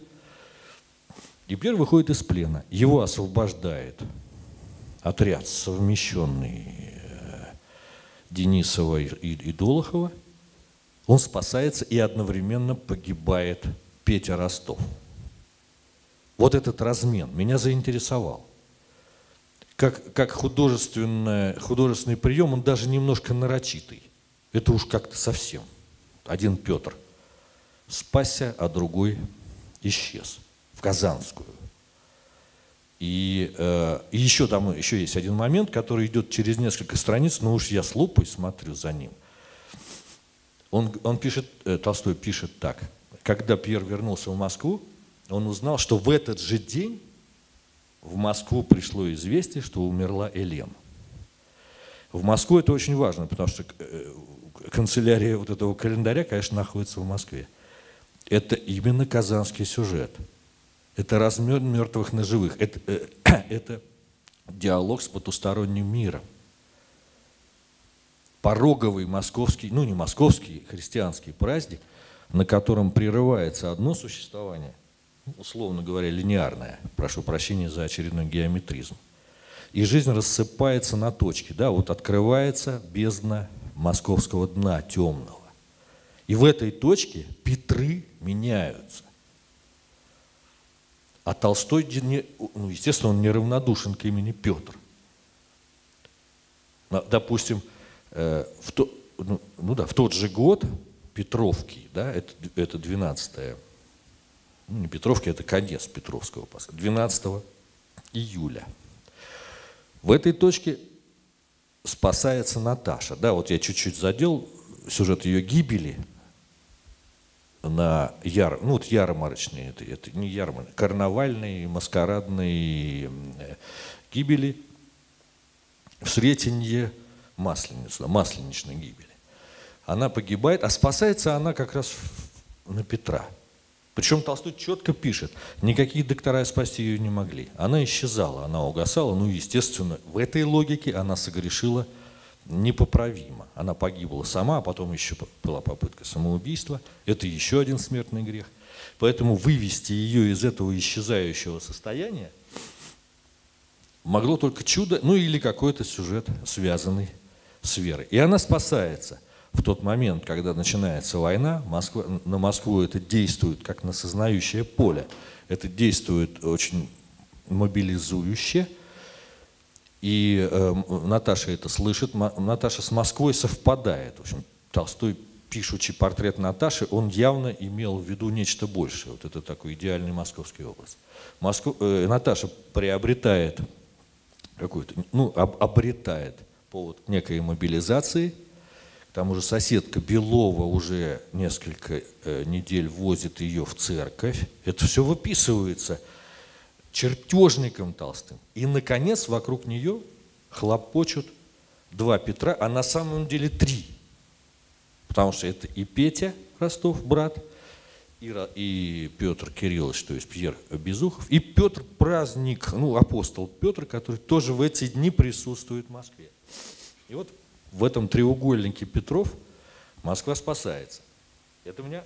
и Пьер выходит из плена. Его освобождает отряд, совмещенный Денисова и, и Долохова. Он спасается, и одновременно погибает Петя Ростов. Вот этот размен меня заинтересовал. Как, как художественный, художественный прием, он даже немножко нарочитый. Это уж как-то совсем. Один Петр спасся, а другой исчез в Казанскую. И, э, и еще там еще есть один момент, который идет через несколько страниц, но уж я с лупой смотрю за ним. Он, он пишет, э, Толстой пишет так. Когда Пьер вернулся в Москву, он узнал, что в этот же день в Москву пришло известие, что умерла Элен. В Москву это очень важно, потому что канцелярия вот этого календаря, конечно, находится в Москве. Это именно казанский сюжет. Это размен мертвых на живых. Это, э, это диалог с потусторонним миром. Пороговый московский, ну не московский, христианский праздник, на котором прерывается одно существование, условно говоря, линейное, прошу прощения за очередной геометризм, и жизнь рассыпается на точки. Да, вот открывается бездна московского дна темного. И в этой точке Петры меняются. А Толстой, ну, естественно, он неравнодушен к имени Петр. Допустим, в, то, ну, ну да, в тот же год Петровки, да, это, это двенадцатое, ну, не Петровки, это конец Петровского Пасха, двенадцатого июля. В этой точке спасается Наташа. Да, вот я чуть-чуть задел сюжет ее гибели на яр, ну, вот ярмарочные, это, это не ярмарочные, карнавальные, маскарадные гибели в Сретенье Масленицы, масленичной гибели. Она погибает, а спасается она как раз на Петра. Причем Толстой четко пишет, никакие доктора спасти ее не могли. Она исчезала, она угасала, ну, естественно, в этой логике она согрешила непоправимо. Она погибла сама, а потом еще была попытка самоубийства. Это еще один смертный грех. Поэтому вывести ее из этого исчезающего состояния могло только чудо, ну или какой-то сюжет, связанный с верой. И она спасается. В тот момент, когда начинается война, Москва, на Москву это действует как на сознающее поле. Это действует очень мобилизующе. И э, Наташа это слышит. Наташа с Москвой совпадает. В общем, Толстой, пишучи портрет Наташи, он явно имел в виду нечто большее. Вот это такой идеальный московский образ. Москва, э, Наташа приобретает какую-то, ну, об, обретает повод к некой мобилизации. К тому же соседка Белова уже несколько э, недель возит ее в церковь. Это все выписывается чертежником Толстым. И, наконец, вокруг нее хлопочут два Петра, а на самом деле три. Потому что это и Петя Ростов, брат, и, и Петр Кириллович, то есть Пьер Безухов, и Петр Праздник, ну, апостол Петр, который тоже в эти дни присутствует в Москве. И вот в этом треугольнике Петров Москва спасается. Это меня,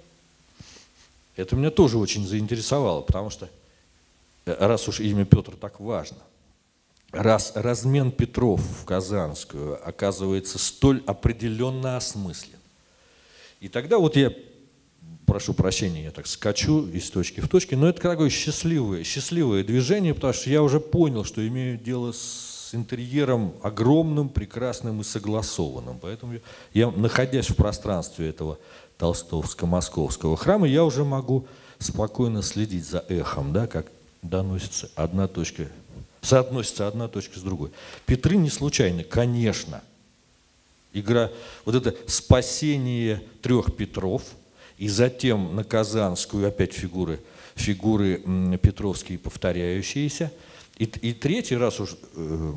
это меня тоже очень заинтересовало, потому что раз уж имя Петр так важно, раз размен Петров в Казанскую оказывается столь определенно осмыслен, и тогда вот я, прошу прощения, я так скачу из точки в точку, но это такое счастливое, счастливое движение, потому что я уже понял, что имею дело с интерьером огромным, прекрасным и согласованным. Поэтому я, находясь в пространстве этого Толстовско-Московского храма, я уже могу спокойно следить за эхом, да, как доносится одна точка, соотносится одна точка с другой. Петры не случайны, конечно. Игра, вот это спасение трех Петров, и затем на Казанскую опять фигуры, фигуры петровские повторяющиеся. И, и третий раз уж, э,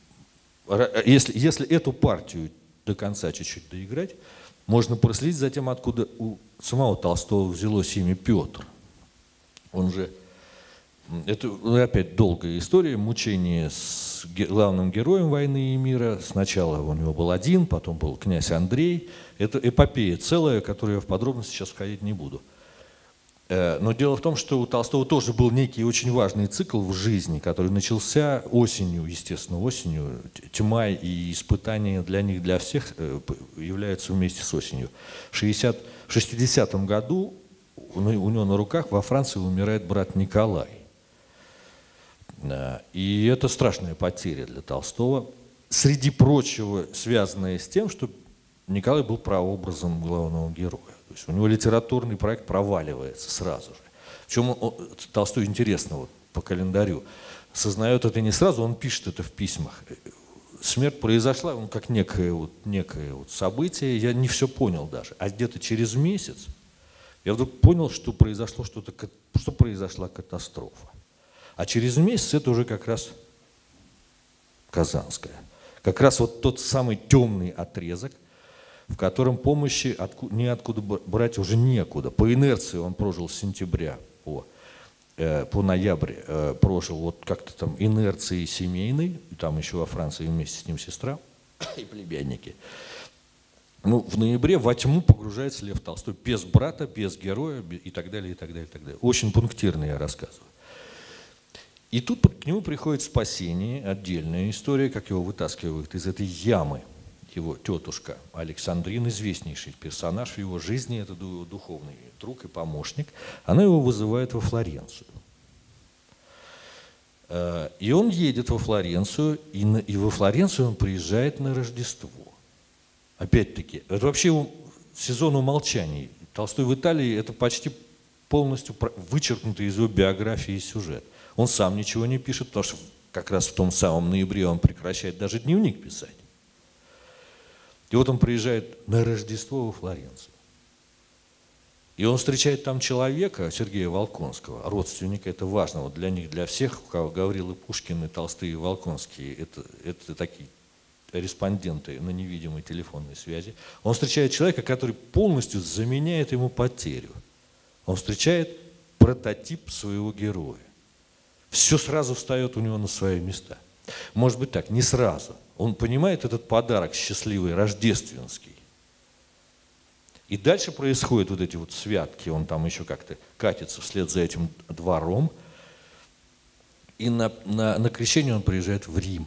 если, если эту партию до конца чуть-чуть доиграть, можно проследить за тем, откуда у самого Толстого взялось имя Петр. Он же, это опять долгая история, мучение с главным героем «Войны и мира». Сначала у него был один, потом был князь Андрей. Это эпопея целая, в которую я в подробности сейчас входить не буду. Но дело в том, что у Толстого тоже был некий очень важный цикл в жизни, который начался осенью, естественно, осенью. Тьма и испытания для них, для всех являются вместе с осенью. В шестидесятом году у него на руках во Франции умирает брат Николай. И это страшная потеря для Толстого. Среди прочего, связанная с тем, что Николай был прообразом главного героя. То есть у него литературный проект проваливается сразу же. В чем он, Толстой интересно вот, по календарю. Сознает это не сразу, он пишет это в письмах. Смерть произошла, он как некое, вот, некое вот событие, я не все понял даже. А где-то через месяц я вдруг понял, что произошло что-то, что произошла катастрофа. А через месяц это уже как раз Казанская. Как раз вот тот самый темный отрезок, в котором помощи отку- неоткуда брать уже некуда. По инерции он прожил с сентября по, э, по ноябрь, э, прожил вот как-то там инерции семейной, там еще во Франции вместе с ним сестра и племянники. Ну, в ноябре во тьму погружается Лев Толстой без брата, без героя и так далее, и так далее, и так далее. Очень пунктирно я рассказываю. И тут к нему приходит спасение, отдельная история, как его вытаскивают из этой ямы. Его тетушка Александрина, известнейший персонаж в его жизни, это духовный друг и помощник. Она его вызывает во Флоренцию. И он едет во Флоренцию, и, на, и во Флоренцию он приезжает на Рождество. Опять-таки, это вообще сезон умолчаний. Толстой в Италии – это почти полностью вычеркнутый из его биографии сюжет. Он сам ничего не пишет, потому что как раз в том самом ноябре он прекращает даже дневник писать. И вот он приезжает на Рождество во Флоренцию. И он встречает там человека, Сергея Волконского, родственника, это важно вот для них, для всех, у кого Гаврила Пушкин и Толстые и Волконские, это, это такие респонденты на невидимой телефонной связи. Он встречает человека, который полностью заменяет ему потерю. Он встречает прототип своего героя. Все сразу встает у него на свои места. Может быть так, не сразу. Он понимает этот подарок счастливый, рождественский. И дальше происходят вот эти вот святки, он там еще как-то катится вслед за этим двором. И на, на, на крещение он приезжает в Рим.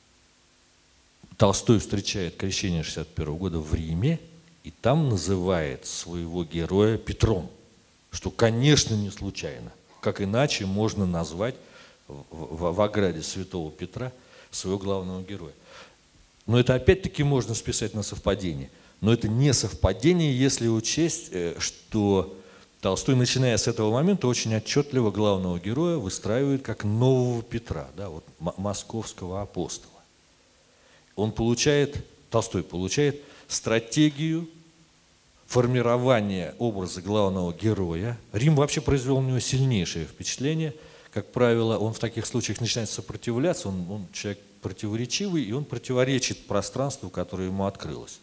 Толстой встречает крещение шестьдесят первого года в Риме, и там называет своего героя Петром, что, конечно, не случайно. Как иначе можно назвать в, в, в ограде святого Петра своего главного героя. Но это опять-таки можно списать на совпадение. Но это не совпадение, если учесть, что Толстой, начиная с этого момента, очень отчетливо главного героя выстраивает как нового Петра, да, вот, московского апостола. Он получает, Толстой получает стратегию формирования образа главного героя. Рим вообще произвел на него сильнейшее впечатление. Как правило, он в таких случаях начинает сопротивляться, он, он человек противоречивый, и он противоречит пространству, которое ему открылось.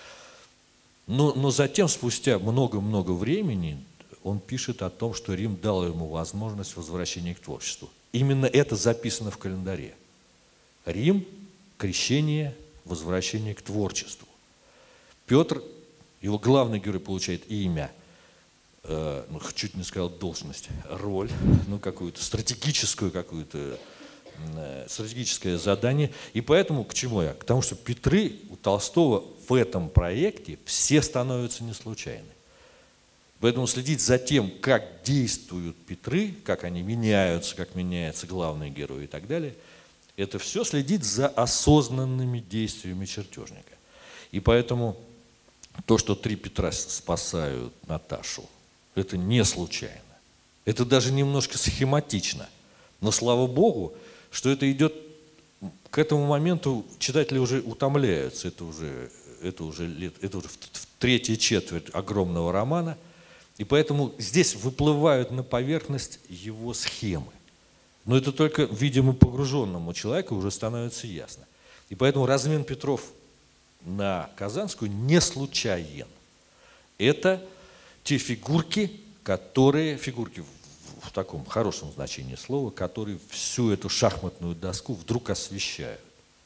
Но, но затем, спустя много-много времени, он пишет о том, что Рим дал ему возможность возвращения к творчеству. Именно это записано в календаре. Рим, крещение, возвращение к творчеству. Петр, его главный герой, получает имя, э, ну, чуть не сказал должность, роль, ну, какую-то стратегическую, какую-то э, стратегическое задание. И поэтому к чему я? К тому, что Петры у Толстого в этом проекте все становятся не случайны. Поэтому следить за тем, как действуют Петры, как они меняются, как меняется главный герой и так далее, это все следить за осознанными действиями чертежника. И поэтому то, что три Петра спасают Наташу, это не случайно. Это даже немножко схематично. Но слава Богу, что это идет, к этому моменту читатели уже утомляются. Это уже, это уже, лет, это уже в, в третья четверть огромного романа. И поэтому здесь выплывают на поверхность его схемы. Но это только, видимо, погруженному человеку уже становится ясно. И поэтому размен Петров на Казанскую не случайен. Это те фигурки, которые, фигурки в, в таком хорошем значении слова, которые всю эту шахматную доску вдруг освещают.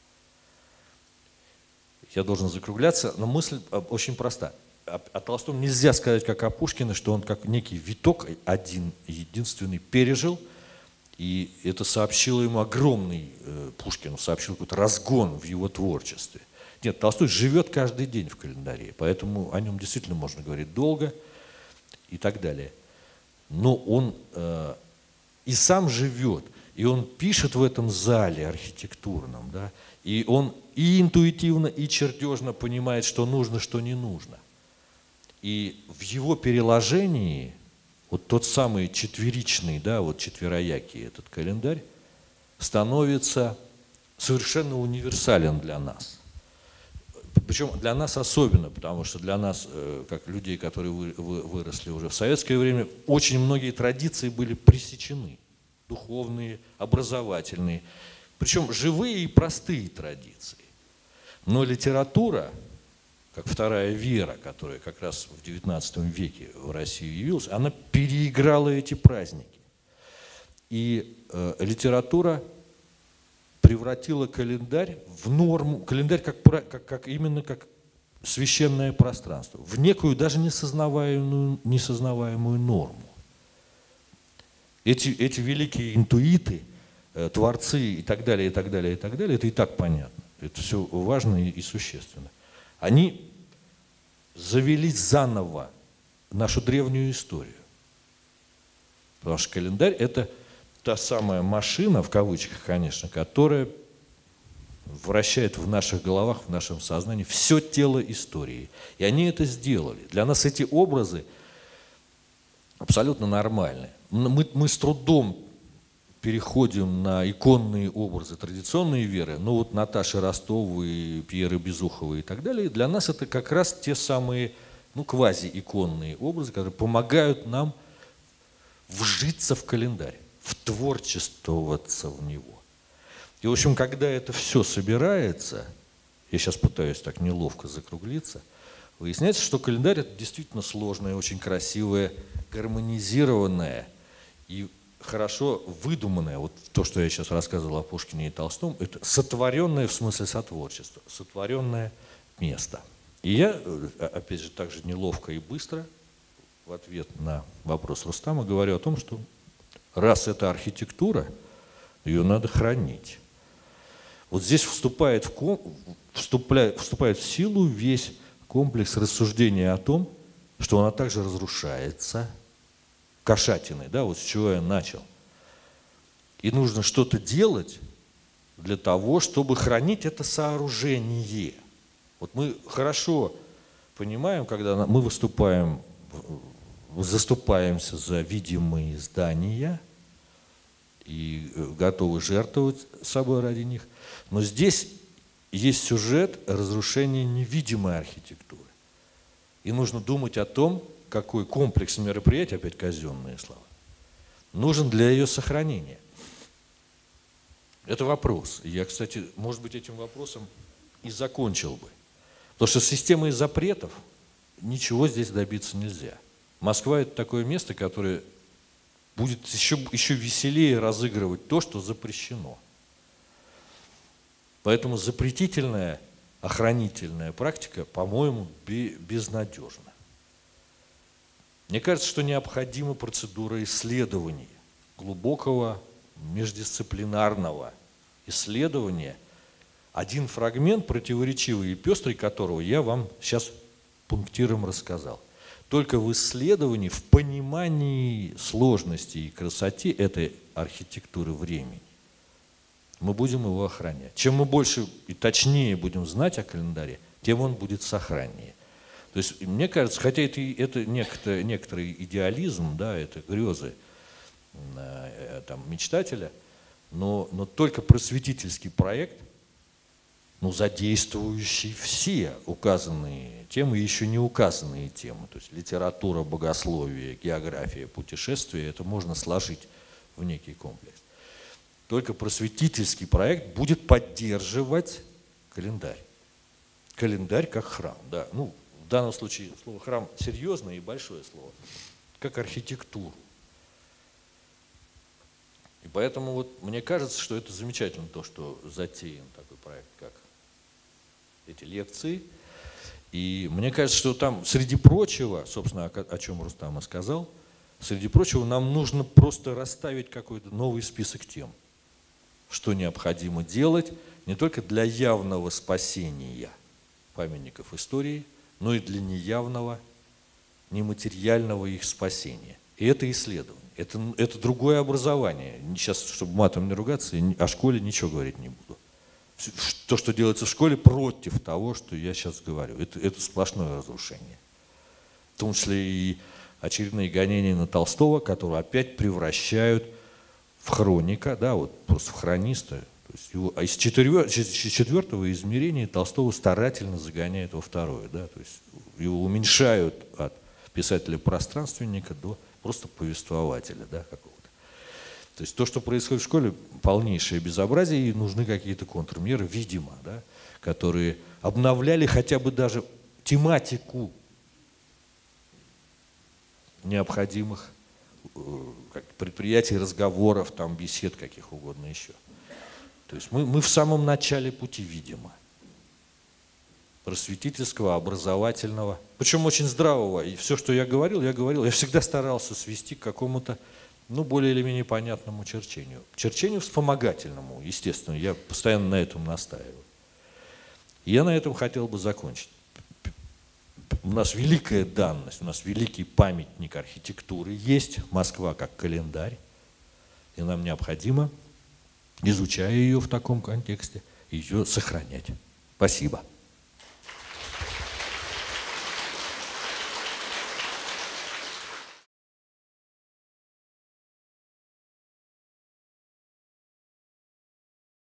Я должен закругляться, но мысль очень проста. О Толстом нельзя сказать, как о Пушкине, что он как некий виток один, единственный, пережил, и это сообщило ему огромный, э, Пушкину сообщил какой-то разгон в его творчестве. Нет, Толстой живет каждый день в календаре, поэтому о нем действительно можно говорить долго и так далее. Но он э, и сам живет, и он пишет в этом зале архитектурном, да, и он и интуитивно, и чертежно понимает, что нужно, что не нужно. И в его переложении вот тот самый четверичный, да, вот четвероякий этот календарь становится совершенно универсален для нас. Причем для нас особенно, потому что для нас, как людей, которые выросли уже в советское время, очень многие традиции были пресечены. духовные, образовательные. Причем живые и простые традиции. Но литература, как вторая вера, которая как раз в девятнадцатом веке в России явилась, она переиграла эти праздники. И э, литература превратила календарь в норму, календарь как, как, как, именно как священное пространство, в некую даже несознаваемую, несознаваемую норму. Эти, эти великие интуиты, э, творцы и так далее, и так далее, и так далее, это и так понятно. Это все важно и, и существенно. Они завели заново нашу древнюю историю. Потому что календарь – это та самая машина, в кавычках, конечно, которая вращает в наших головах, в нашем сознании все тело истории. И они это сделали. Для нас эти образы абсолютно нормальны. Мы, мы с трудом переходим на иконные образы традиционной веры, ну вот Наташи Ростовой, Пьеры Безуховой и так далее. Для нас это как раз те самые, ну, квази-иконные образы, которые помогают нам вжиться в календарь, втворчествоваться в него. И, в общем, когда это все собирается, я сейчас пытаюсь так неловко закруглиться, выясняется, что календарь – это действительно сложное, очень красивое, гармонизированное и хорошо выдуманное, вот то, что я сейчас рассказывал о Пушкине и Толстом, это сотворенное, в смысле сотворчества, сотворенное место. И я, опять же, так же неловко и быстро в ответ на вопрос Рустама говорю о том, что раз это архитектура, ее надо хранить. Вот здесь вступает в, ком, вступляет, вступает в силу весь комплекс рассуждения о том, что она также разрушается, кошатиной, да, вот с чего я начал. И нужно что-то делать для того, чтобы хранить это сооружение. Вот мы хорошо понимаем, когда мы выступаем, заступаемся за видимые здания и готовы жертвовать собой ради них. Но здесь есть сюжет разрушения невидимой архитектуры. И нужно думать о том, какой комплекс мероприятий, опять казенные слова, нужен для ее сохранения. Это вопрос. Я, кстати, может быть, этим вопросом и закончил бы. Потому что с системой запретов ничего здесь добиться нельзя. Москва – это такое место, которое будет еще, еще веселее разыгрывать то, что запрещено. Поэтому запретительная, охранительная практика, по-моему, безнадежна. Мне кажется, что необходима процедура исследования, глубокого междисциплинарного исследования, один фрагмент, противоречивый и пестрый которого я вам сейчас пунктиром рассказал. Только в исследовании, в понимании сложности и красоты этой архитектуры времени мы будем его охранять. Чем мы больше и точнее будем знать о календаре, тем он будет сохраннее. То есть, мне кажется, хотя это, это некоторый, некоторый идеализм, да, это грезы э, там, мечтателя, но, но только просветительский проект, ну, задействующий все указанные темы и еще не указанные темы, то есть литература, богословие, география, путешествия, это можно сложить в некий комплекс. Только просветительский проект будет поддерживать календарь. Календарь как храм, да, ну, в данном случае слово «храм» серьезное и большое слово, как архитектуру. И поэтому вот мне кажется, что это замечательно, то, что затеян такой проект, как эти лекции. И мне кажется, что там, среди прочего, собственно, о, о чем Рустам и сказал, среди прочего, нам нужно просто расставить какой-то новый список тем, что необходимо делать не только для явного спасения памятников истории, но и для неявного, нематериального их спасения. И это исследование, это, это другое образование. Сейчас, чтобы матом не ругаться, о школе ничего говорить не буду. То, что делается в школе, против того, что я сейчас говорю. Это, это сплошное разрушение. В том числе и очередные гонения на Толстого, которые опять превращают в хроника, да, вот просто в хрониста. То есть его, а из четвертого измерения Толстого старательно загоняет во второе. Да, то есть его уменьшают от писателя-пространственника до просто повествователя, да, какого-то. То есть то, что происходит в школе, полнейшее безобразие, и нужны какие-то контрмеры, видимо, да, которые обновляли хотя бы даже тематику необходимых как, предприятий, разговоров, там, бесед, каких угодно еще. То есть мы, мы в самом начале пути, видимо, просветительского, образовательного, причем очень здравого. И все, что я говорил, я говорил, я всегда старался свести к какому-то, ну, более или менее понятному черчению. Черчению вспомогательному, естественно, я постоянно на этом настаиваю. И я на этом хотел бы закончить. У нас великая данность, у нас великий памятник архитектуры есть, Москва как календарь, и нам необходимо, изучая ее в таком контексте, ее сохранять. Спасибо.